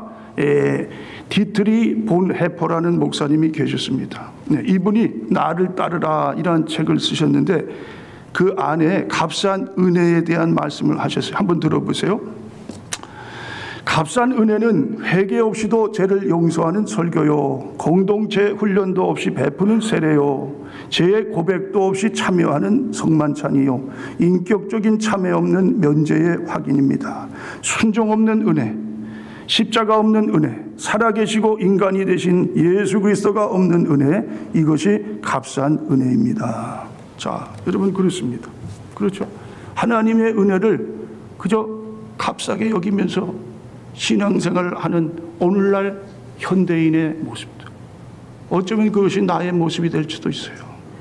디트리 본 해퍼라는 목사님이 계셨습니다. 이분이 나를 따르라 이라는 책을 쓰셨는데 그 안에 값싼 은혜에 대한 말씀을 하셨어요. 한번 들어보세요. 값싼 은혜는 회개 없이도 죄를 용서하는 설교요, 공동체 훈련도 없이 베푸는 세례요, 죄의 고백도 없이 참여하는 성만찬이요, 인격적인 참여 없는 면죄의 확인입니다. 순종 없는 은혜, 십자가 없는 은혜, 살아계시고 인간이 되신 예수 그리스도가 없는 은혜, 이것이 값싼 은혜입니다. 자, 여러분, 그렇습니다. 그렇죠. 하나님의 은혜를 그저 값싸게 여기면서 신앙생활을 하는 오늘날 현대인의 모습들, 어쩌면 그것이 나의 모습이 될 수도 있어요.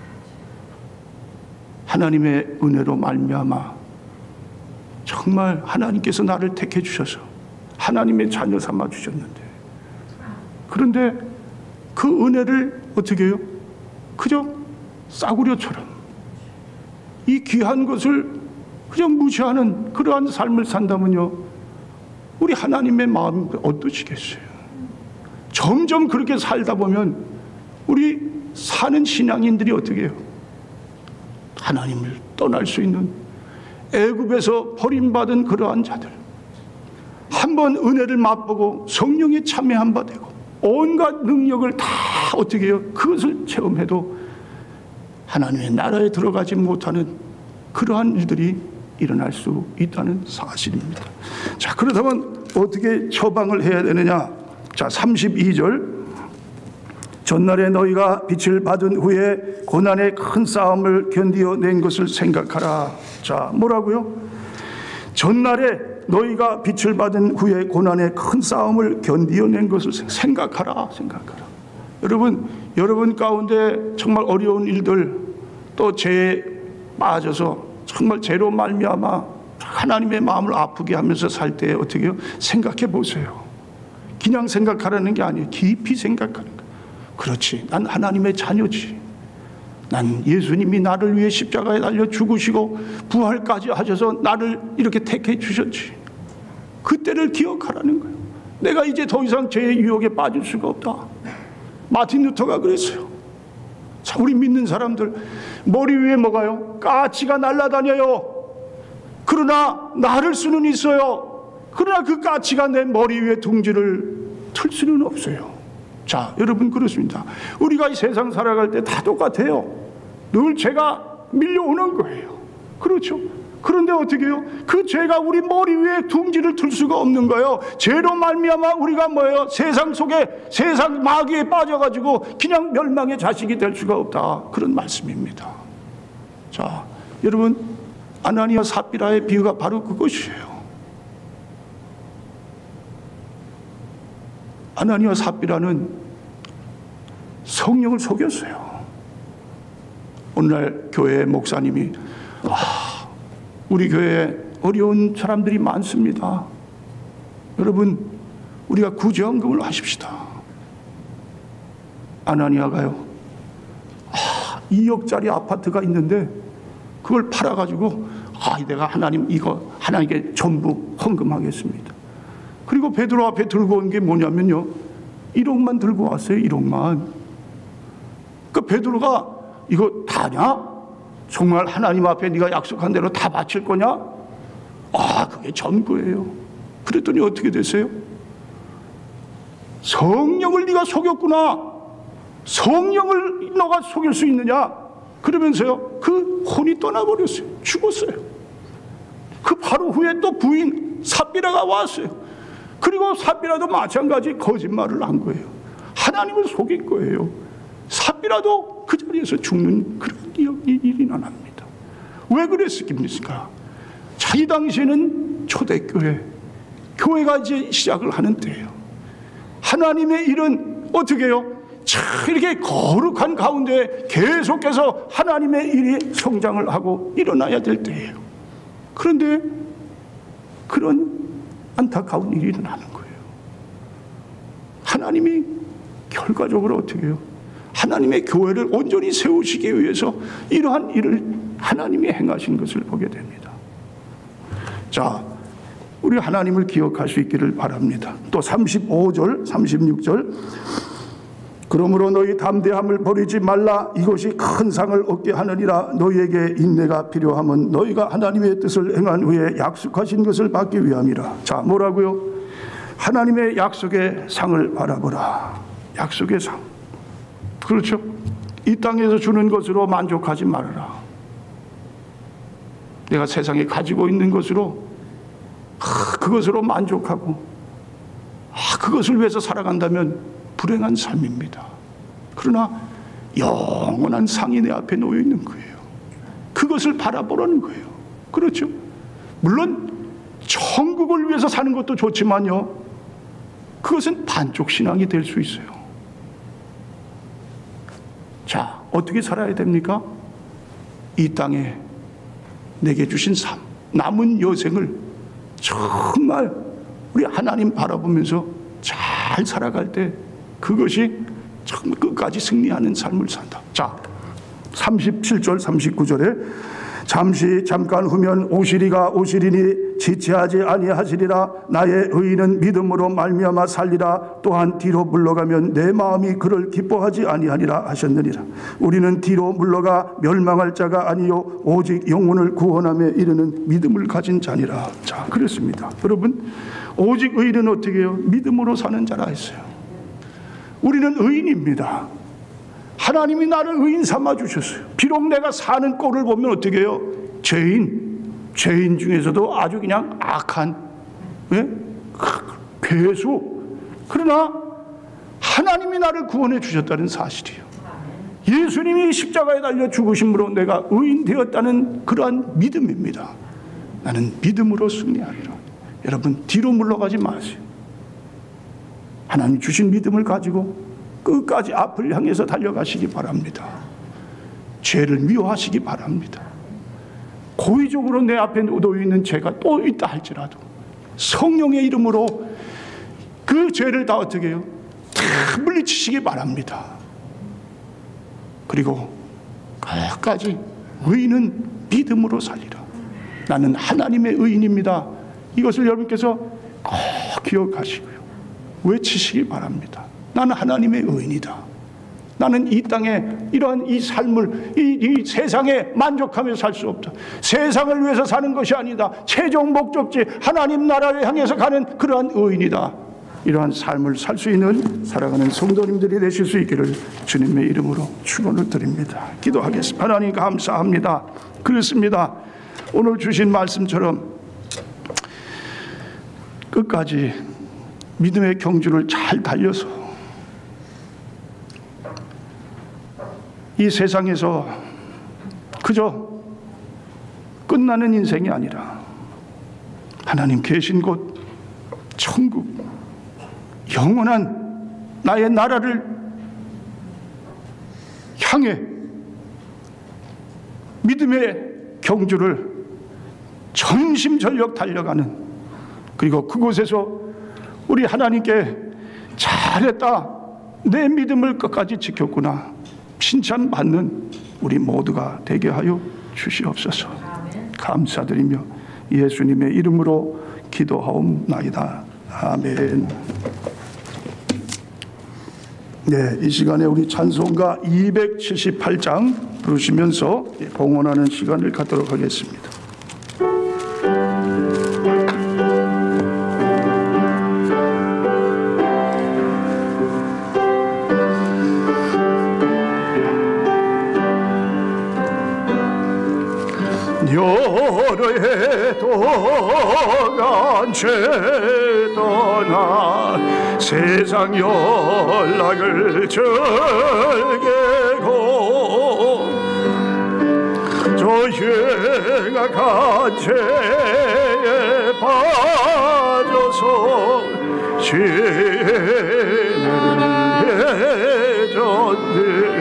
하나님의 은혜로 말미암아 정말 하나님께서 나를 택해 주셔서 하나님의 자녀 삼아 주셨는데, 그런데 그 은혜를 어떻게 해요? 그저 싸구려처럼 이 귀한 것을 그냥 무시하는 그러한 삶을 산다면요, 우리 하나님의 마음이 어떠시겠어요? 점점 그렇게 살다 보면 우리 사는 신앙인들이 어떻게 해요? 하나님을 떠날 수 있는, 애굽에서 버림받은 그러한 자들, 한번 은혜를 맛보고 성령에 참여한 바 되고 온갖 능력을 다 어떻게 해요? 그것을 체험해도 하나님의 나라에 들어가지 못하는 그러한 일들이 일어날 수 있다는 사실입니다. 자, 그렇다면 어떻게 처방을 해야 되느냐? 자, 32절, 전날에 너희가 빛을 받은 후에 고난의 큰 싸움을 견디어낸 것을 생각하라. 자, 뭐라고요? 전날에 너희가 빛을 받은 후에 고난의 큰 싸움을 견디어낸 것을 생각하라. 여러분 가운데 정말 어려운 일들, 또 죄에 빠져서 정말 죄로 말미암아 하나님의 마음을 아프게 하면서 살 때 어떻게 해요? 생각해 보세요. 그냥 생각하라는 게 아니에요. 깊이 생각하는 거예요. 그렇지, 난 하나님의 자녀지. 난 예수님이 나를 위해 십자가에 달려 죽으시고 부활까지 하셔서 나를 이렇게 택해 주셨지. 그때를 기억하라는 거예요. 내가 이제 더 이상 죄의 유혹에 빠질 수가 없다. 마틴 루터가 그랬어요. 자, 우리 믿는 사람들 머리 위에 뭐가요? 까치가 날아다녀요. 그러나 나를 수는 있어요. 그러나 그 까치가 내 머리 위에 둥지를 틀 수는 없어요. 자, 여러분, 그렇습니다. 우리가 이 세상 살아갈 때 다 똑같아요. 늘 죄가 밀려오는 거예요. 그렇죠? 그런데 어떻게 해요? 그 죄가 우리 머리 위에 둥지를 틀 수가 없는 거예요. 죄로 말미암아 우리가 뭐예요? 세상 속에, 세상 마귀에 빠져가지고 그냥 멸망의 자식이 될 수가 없다. 그런 말씀입니다. 자, 여러분, 아나니와 삽비라의 비유가 바로 그것이에요. 아나니와 삽비라는 성령을 속였어요. 오늘날 교회 목사님이 우리 교회에 어려운 사람들이 많습니다. 여러분, 우리가 구제헌금을 하십시다. 아나니아가요, 2억짜리 아파트가 있는데 그걸 팔아가지고 내가 하나님께 전부 헌금하겠습니다. 그리고 베드로 앞에 들고 온 게 뭐냐면요, 1억만 들고 왔어요. 1억만. 그 베드로가 이거 다냐? 정말 하나님 앞에 네가 약속한 대로 다 바칠 거냐? 그게 전부예요. 그랬더니 어떻게 됐어요? 성령을 네가 속였구나. 성령을 너가 속일 수 있느냐? 그러면서요, 그 혼이 떠나버렸어요. 죽었어요. 그 바로 후에 또 부인 삽비라가 왔어요. 그리고 삽비라도 마찬가지 거짓말을 한 거예요. 하나님을 속인 거예요. 삽비라도 그 자리에서 죽는 그런 일이 일어납니다. 왜 그랬습니까? 이 당시에는 초대교회, 교회가 이제 시작을 하는 때예요. 하나님의 일은 어떻게 해요? 이렇게 거룩한 가운데 계속해서 하나님의 일이 성장을 하고 일어나야 될 때예요. 그런데 그런 안타까운 일이 일어나는 거예요. 하나님이 결과적으로 어떻게 해요? 하나님의 교회를 온전히 세우시기 위해서 이러한 일을 하나님이 행하신 것을 보게 됩니다. 자, 우리 하나님을 기억할 수 있기를 바랍니다. 또 35절, 36절, 그러므로 너희 담대함을 버리지 말라. 이것이 큰 상을 얻게 하느니라. 너희에게 인내가 필요함은 너희가 하나님의 뜻을 행한 후에 약속하신 것을 받기 위함이라. 자, 뭐라고요? 하나님의 약속의 상을 바라보라. 약속의 상. 그렇죠? 이 땅에서 주는 것으로 만족하지 말아라. 내가 세상에 가지고 있는 것으로 그것으로 만족하고 그것을 위해서 살아간다면 불행한 삶입니다. 그러나 영원한 상이 내 앞에 놓여 있는 거예요. 그것을 바라보라는 거예요. 그렇죠? 물론 천국을 위해서 사는 것도 좋지만요, 그것은 반쪽 신앙이 될 수 있어요. 자, 어떻게 살아야 됩니까? 이 땅에 내게 주신 삶, 남은 여생을 정말 우리 하나님 바라보면서 잘 살아갈 때 그것이 정말 끝까지 승리하는 삶을 산다. 자, 37절 39절에 잠깐 후면 오시리니 지체하지 아니하시리라. 나의 의인은 믿음으로 말미암아 살리라. 또한 뒤로 물러가면 내 마음이 그를 기뻐하지 아니하리라 하셨느니라. 우리는 뒤로 물러가 멸망할 자가 아니요 오직 영혼을 구원함에 이르는 믿음을 가진 자니라. 자, 그렇습니다. 여러분, 오직 의인은 어떻게 해요? 믿음으로 사는 자라 했어요. 우리는 의인입니다. 하나님이 나를 의인 삼아 주셨어요. 비록 내가 사는 꼴을 보면 어떻게 해요? 죄인 중에서도 아주 그냥 악한, 괴수. 그러나 하나님이 나를 구원해 주셨다는 사실이에요. 예수님이 십자가에 달려 죽으심으로 내가 의인 되었다는 그러한 믿음입니다. 나는 믿음으로 승리하리라. 여러분, 뒤로 물러가지 마세요. 하나님 주신 믿음을 가지고 끝까지 앞을 향해서 달려가시기 바랍니다. 죄를 미워하시기 바랍니다. 고의적으로 내 앞에 놓여 있는 죄가 또 있다 할지라도 성령의 이름으로 그 죄를 다 어떻게 해요? 다 물리치시기 바랍니다. 그리고 끝까지 의인은 믿음으로 살리라. 나는 하나님의 의인입니다. 이것을 여러분께서 꼭 기억하시고요, 외치시기 바랍니다. 나는 하나님의 의인이다. 나는 이 땅에 이러한 이 삶을 이 세상에 만족하며 살 수 없다. 세상을 위해서 사는 것이 아니다. 최종 목적지 하나님 나라를 향해서 가는 그러한 의인이다. 이러한 삶을 살 수 있는 살아가는 성도님들이 되실 수 있기를 주님의 이름으로 축원을 드립니다. 기도하겠습니다. 하나님 감사합니다. 그렇습니다. 오늘 주신 말씀처럼 끝까지 믿음의 경주를 잘 달려서 이 세상에서 그저 끝나는 인생이 아니라 하나님 계신 곳 천국, 영원한 나의 나라를 향해 믿음의 경주를 전심전력 달려가는, 그리고 그곳에서 우리 하나님께 잘했다, 내 믿음을 끝까지 지켰구나 칭찬받는 우리 모두가 되게 하여 주시옵소서. 감사드리며 예수님의 이름으로 기도하옵나이다. 아멘. 네, 이 시간에 우리 찬송가 278장 부르시면서 봉헌하는 시간을 갖도록 하겠습니다. 도로에 도간 채 떠나 세상 연락을 절개고 저 흉악한 죄에 빠져서 죄를 해줬네.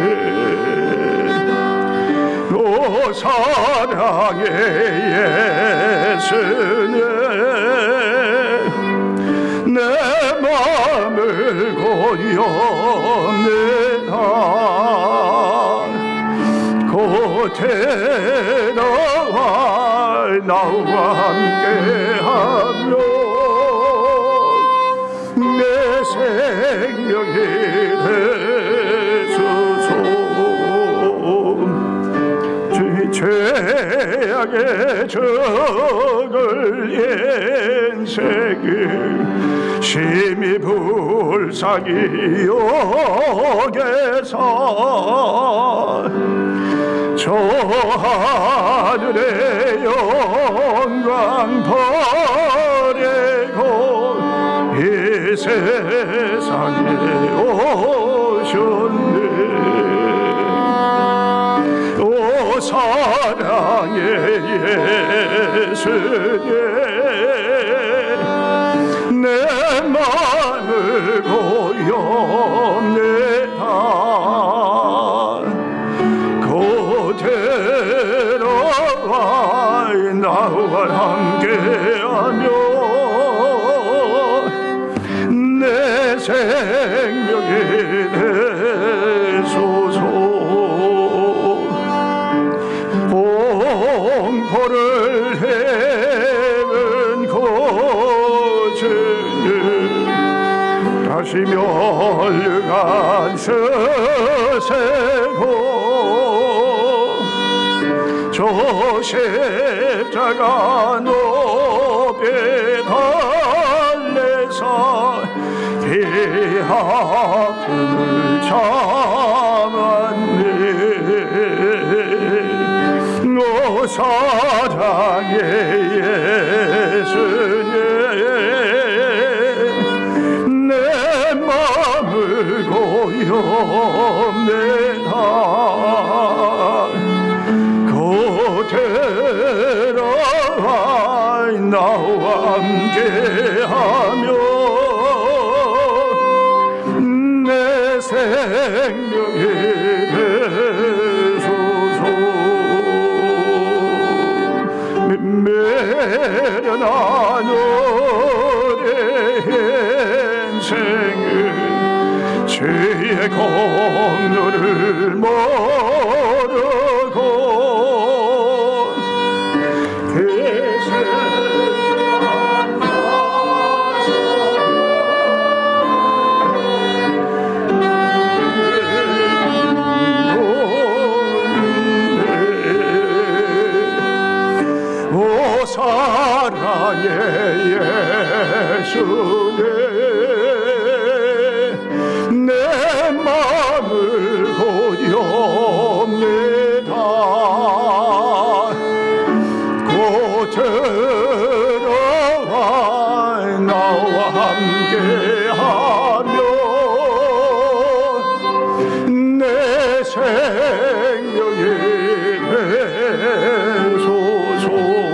오 사랑의 예수님 내 마음을 고요내라 곧 데려와 나와 함께하며 내 생명이 되소서. 죄악의 적을 인생을 심히 불쌍히 여겨서 저 하늘의 영광 버리고 이 세상에 오셨네. 오 사랑의 예수님 내 마음을 고요합니다. 곧 데려와 나와 함께하며 내 생명이 되소서. 공포를 헤맨 고증을 다시 멸류관 서세고 저 십자가 높이 달래서 이 아픔을 참았네. 오 사랑의 예수님 내 마음을 고요합니다. 곧 데려와 나와 함께하며 내 생명이 되소서. 미련한 우리 인생은 죄의 공로를 모르고 그 세상 오 사랑의 예수님 내 마음을 고요합니다. 곧 들어와 나와 함께하며 내 생명이 되소서.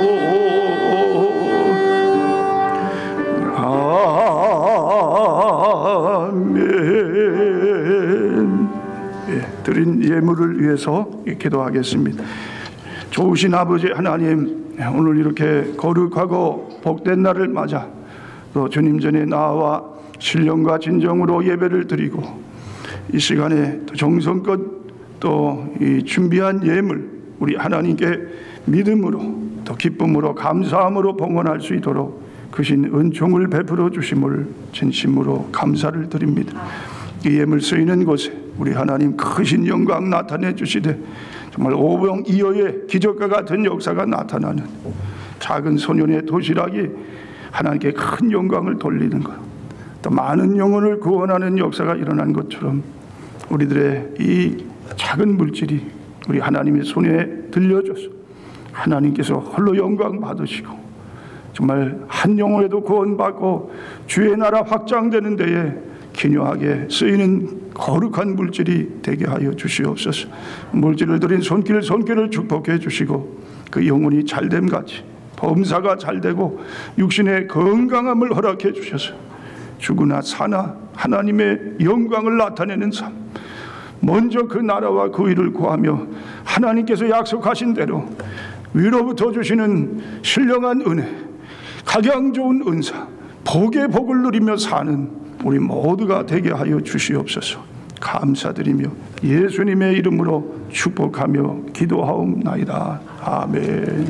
드린 예물을 위해서 기도하겠습니다. 좋으신 아버지 하나님, 오늘 이렇게 거룩하고 복된 날을 맞아 또 주님 전에 나와 신령과 진정으로 예배를 드리고 이 시간에 또 정성껏 또 이 준비한 예물 우리 하나님께 믿음으로 또 기쁨으로 감사함으로 봉헌할 수 있도록 크신 은총을 베풀어 주심을 진심으로 감사를 드립니다. 이 예물 쓰이는 곳에 우리 하나님 크신 영광 나타내 주시되 정말 오병이어의 기적과 같은 역사가 나타나는 작은 소년의 도시락이 하나님께 큰 영광을 돌리는 것, 또 많은 영혼을 구원하는 역사가 일어난 것처럼 우리들의 이 작은 물질이 우리 하나님의 손에 들려줘서 하나님께서 홀로 영광 받으시고 정말 한 영혼에도 구원받고 주의 나라 확장되는 데에 기묘하게 쓰이는 거룩한 물질이 되게 하여 주시옵소서. 물질을 드린 손길을 축복해 주시고 그 영혼이 잘됨같이 범사가 잘되고 육신의 건강함을 허락해 주셔서 죽으나 사나 하나님의 영광을 나타내는 삶, 먼저 그 나라와 그 의를 구하며 하나님께서 약속하신 대로 위로부터 주시는 신령한 은혜, 각양 좋은 은사, 복의 복을 누리며 사는 우리 모두가 되게 하여 주시옵소서. 감사드리며 예수님의 이름으로 축복하며 기도하옵나이다. 아멘.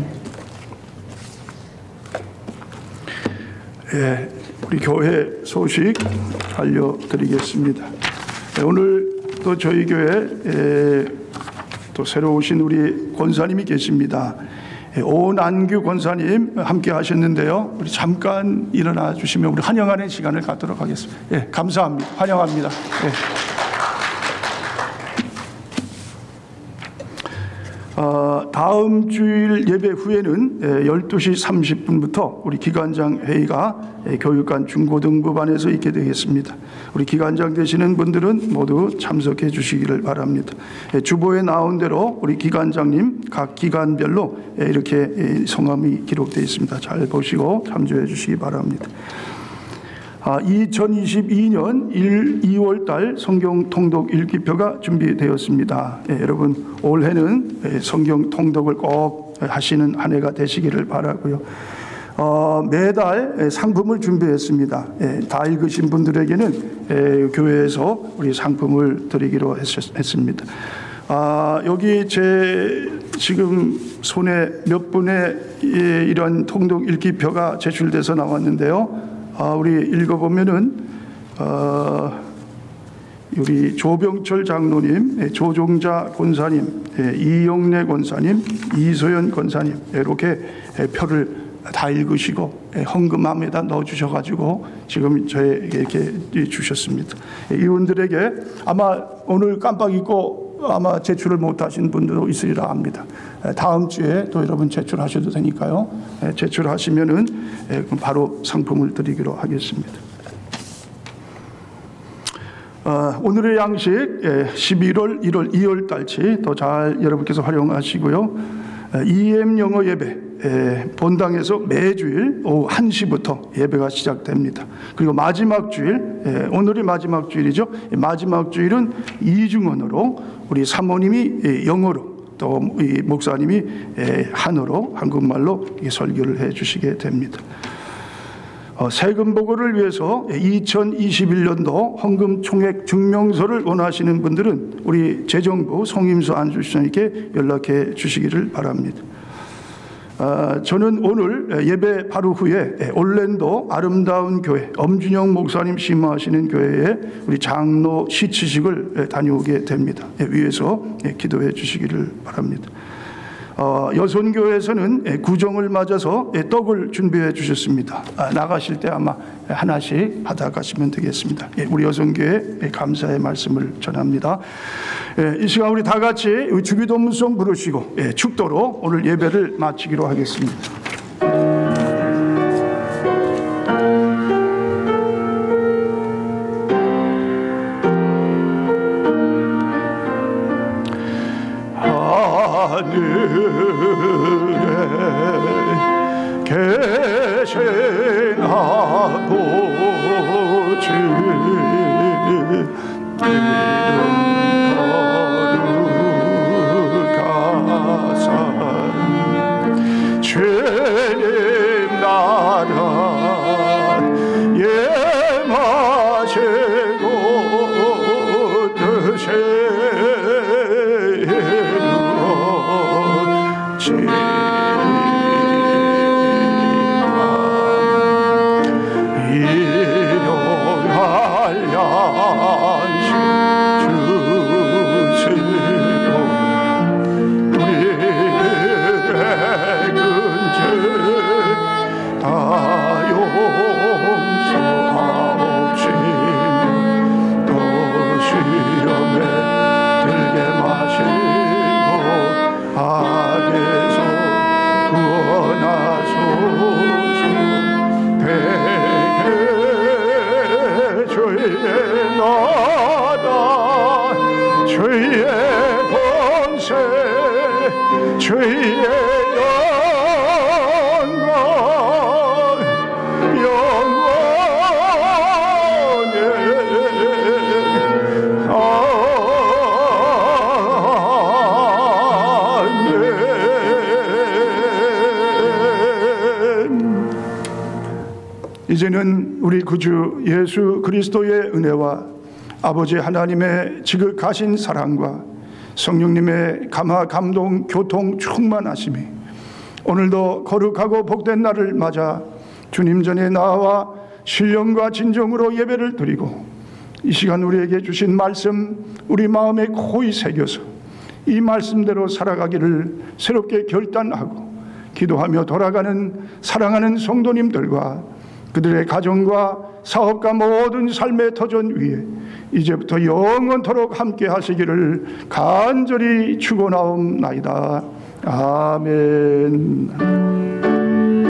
예, 우리 교회 소식 알려드리겠습니다. 오늘 또 저희 교회 또 새로 오신 우리 권사님이 계십니다. 오난규 권사님 함께 하셨는데요. 우리 잠깐 일어나 주시면 우리 환영하는 시간을 갖도록 하겠습니다. 예, 감사합니다. 환영합니다. 예. 다음 주일 예배 후에는 12시 30분부터 우리 기관장 회의가 교육관 중고등부반에서 있게 되겠습니다. 우리 기관장 되시는 분들은 모두 참석해 주시기를 바랍니다. 주보에 나온 대로 우리 기관장님 각 기관별로 이렇게 성함이 기록되어 있습니다. 잘 보시고 참조해 주시기 바랍니다. 2022년 2월 달 성경 통독 읽기표가 준비되었습니다. 여러분 올해는 성경 통독을 꼭 하시는 한 해가 되시기를 바라고요. 매달 상품을 준비했습니다. 다 읽으신 분들에게는 교회에서 우리 상품을 드리기로 했습니다. 여기 제 지금 손에 몇 분의 이런 통독 읽기표가 제출돼서 나왔는데요. 우리 읽어보면은 우리 조병철 장로님, 조종자 권사님, 이영래 권사님, 이소연 권사님 이렇게 표를 다 읽으시고 헌금함에다 넣어주셔가지고 지금 저에게 이렇게 주셨습니다. 이분들에게 아마 오늘 깜빡 잊고 아마 제출을 못하신 분들도 있으리라 합니다. 다음 주에 또 여러분 제출하셔도 되니까요. 제출하시면은 바로 상품을 드리기로 하겠습니다. 오늘의 양식 11월, 1월, 2월 달치 더 잘 여러분께서 활용하시고요. EM 영어 예배 본당에서 매주일 오후 1시부터 예배가 시작됩니다. 그리고 마지막 주일, 오늘이 마지막 주일이죠. 마지막 주일은 이중언어로 우리 사모님이 영어로 또 이 목사님이 한어로 한국말로 설교를 해 주시게 됩니다. 세금 보고를 위해서 2021년도 헌금 총액 증명서를 원하시는 분들은 우리 재정부 송임수 안수시장님께 연락해 주시기를 바랍니다. 저는 오늘 예배 바로 후에 올랜도 아름다운 교회 엄준영 목사님 심화하시는 교회에 우리 장로 시치식을 다녀오게 됩니다. 위에서 기도해 주시기를 바랍니다. 여손교회에서는 구정을 맞아서 떡을 준비해 주셨습니다. 나가실 때 아마 하나씩 받아가시면 되겠습니다. 우리 여손교회 감사의 말씀을 전합니다. 이 시간 우리 다 같이 주기도문송 부르시고 축도로 오늘 예배를 마치기로 하겠습니다. 하늘에 계신 아버지 이름 거룩하사 주님 나라 예마시고 일용할 양식 이제는 우리 구주 예수 그리스도의 은혜와 아버지 하나님의 지극하신 사랑과 성령님의 감화 감동 교통 충만하심이 오늘도 거룩하고 복된 날을 맞아 주님 전에 나와 신령과 진정으로 예배를 드리고 이 시간 우리에게 주신 말씀 우리 마음에 고이 새겨서 이 말씀대로 살아가기를 새롭게 결단하고 기도하며 돌아가는 사랑하는 성도님들과 그들의 가정과 사업과 모든 삶의 터전 위에 이제부터 영원토록 함께 하시기를 간절히 축원하옵나이다. 아멘.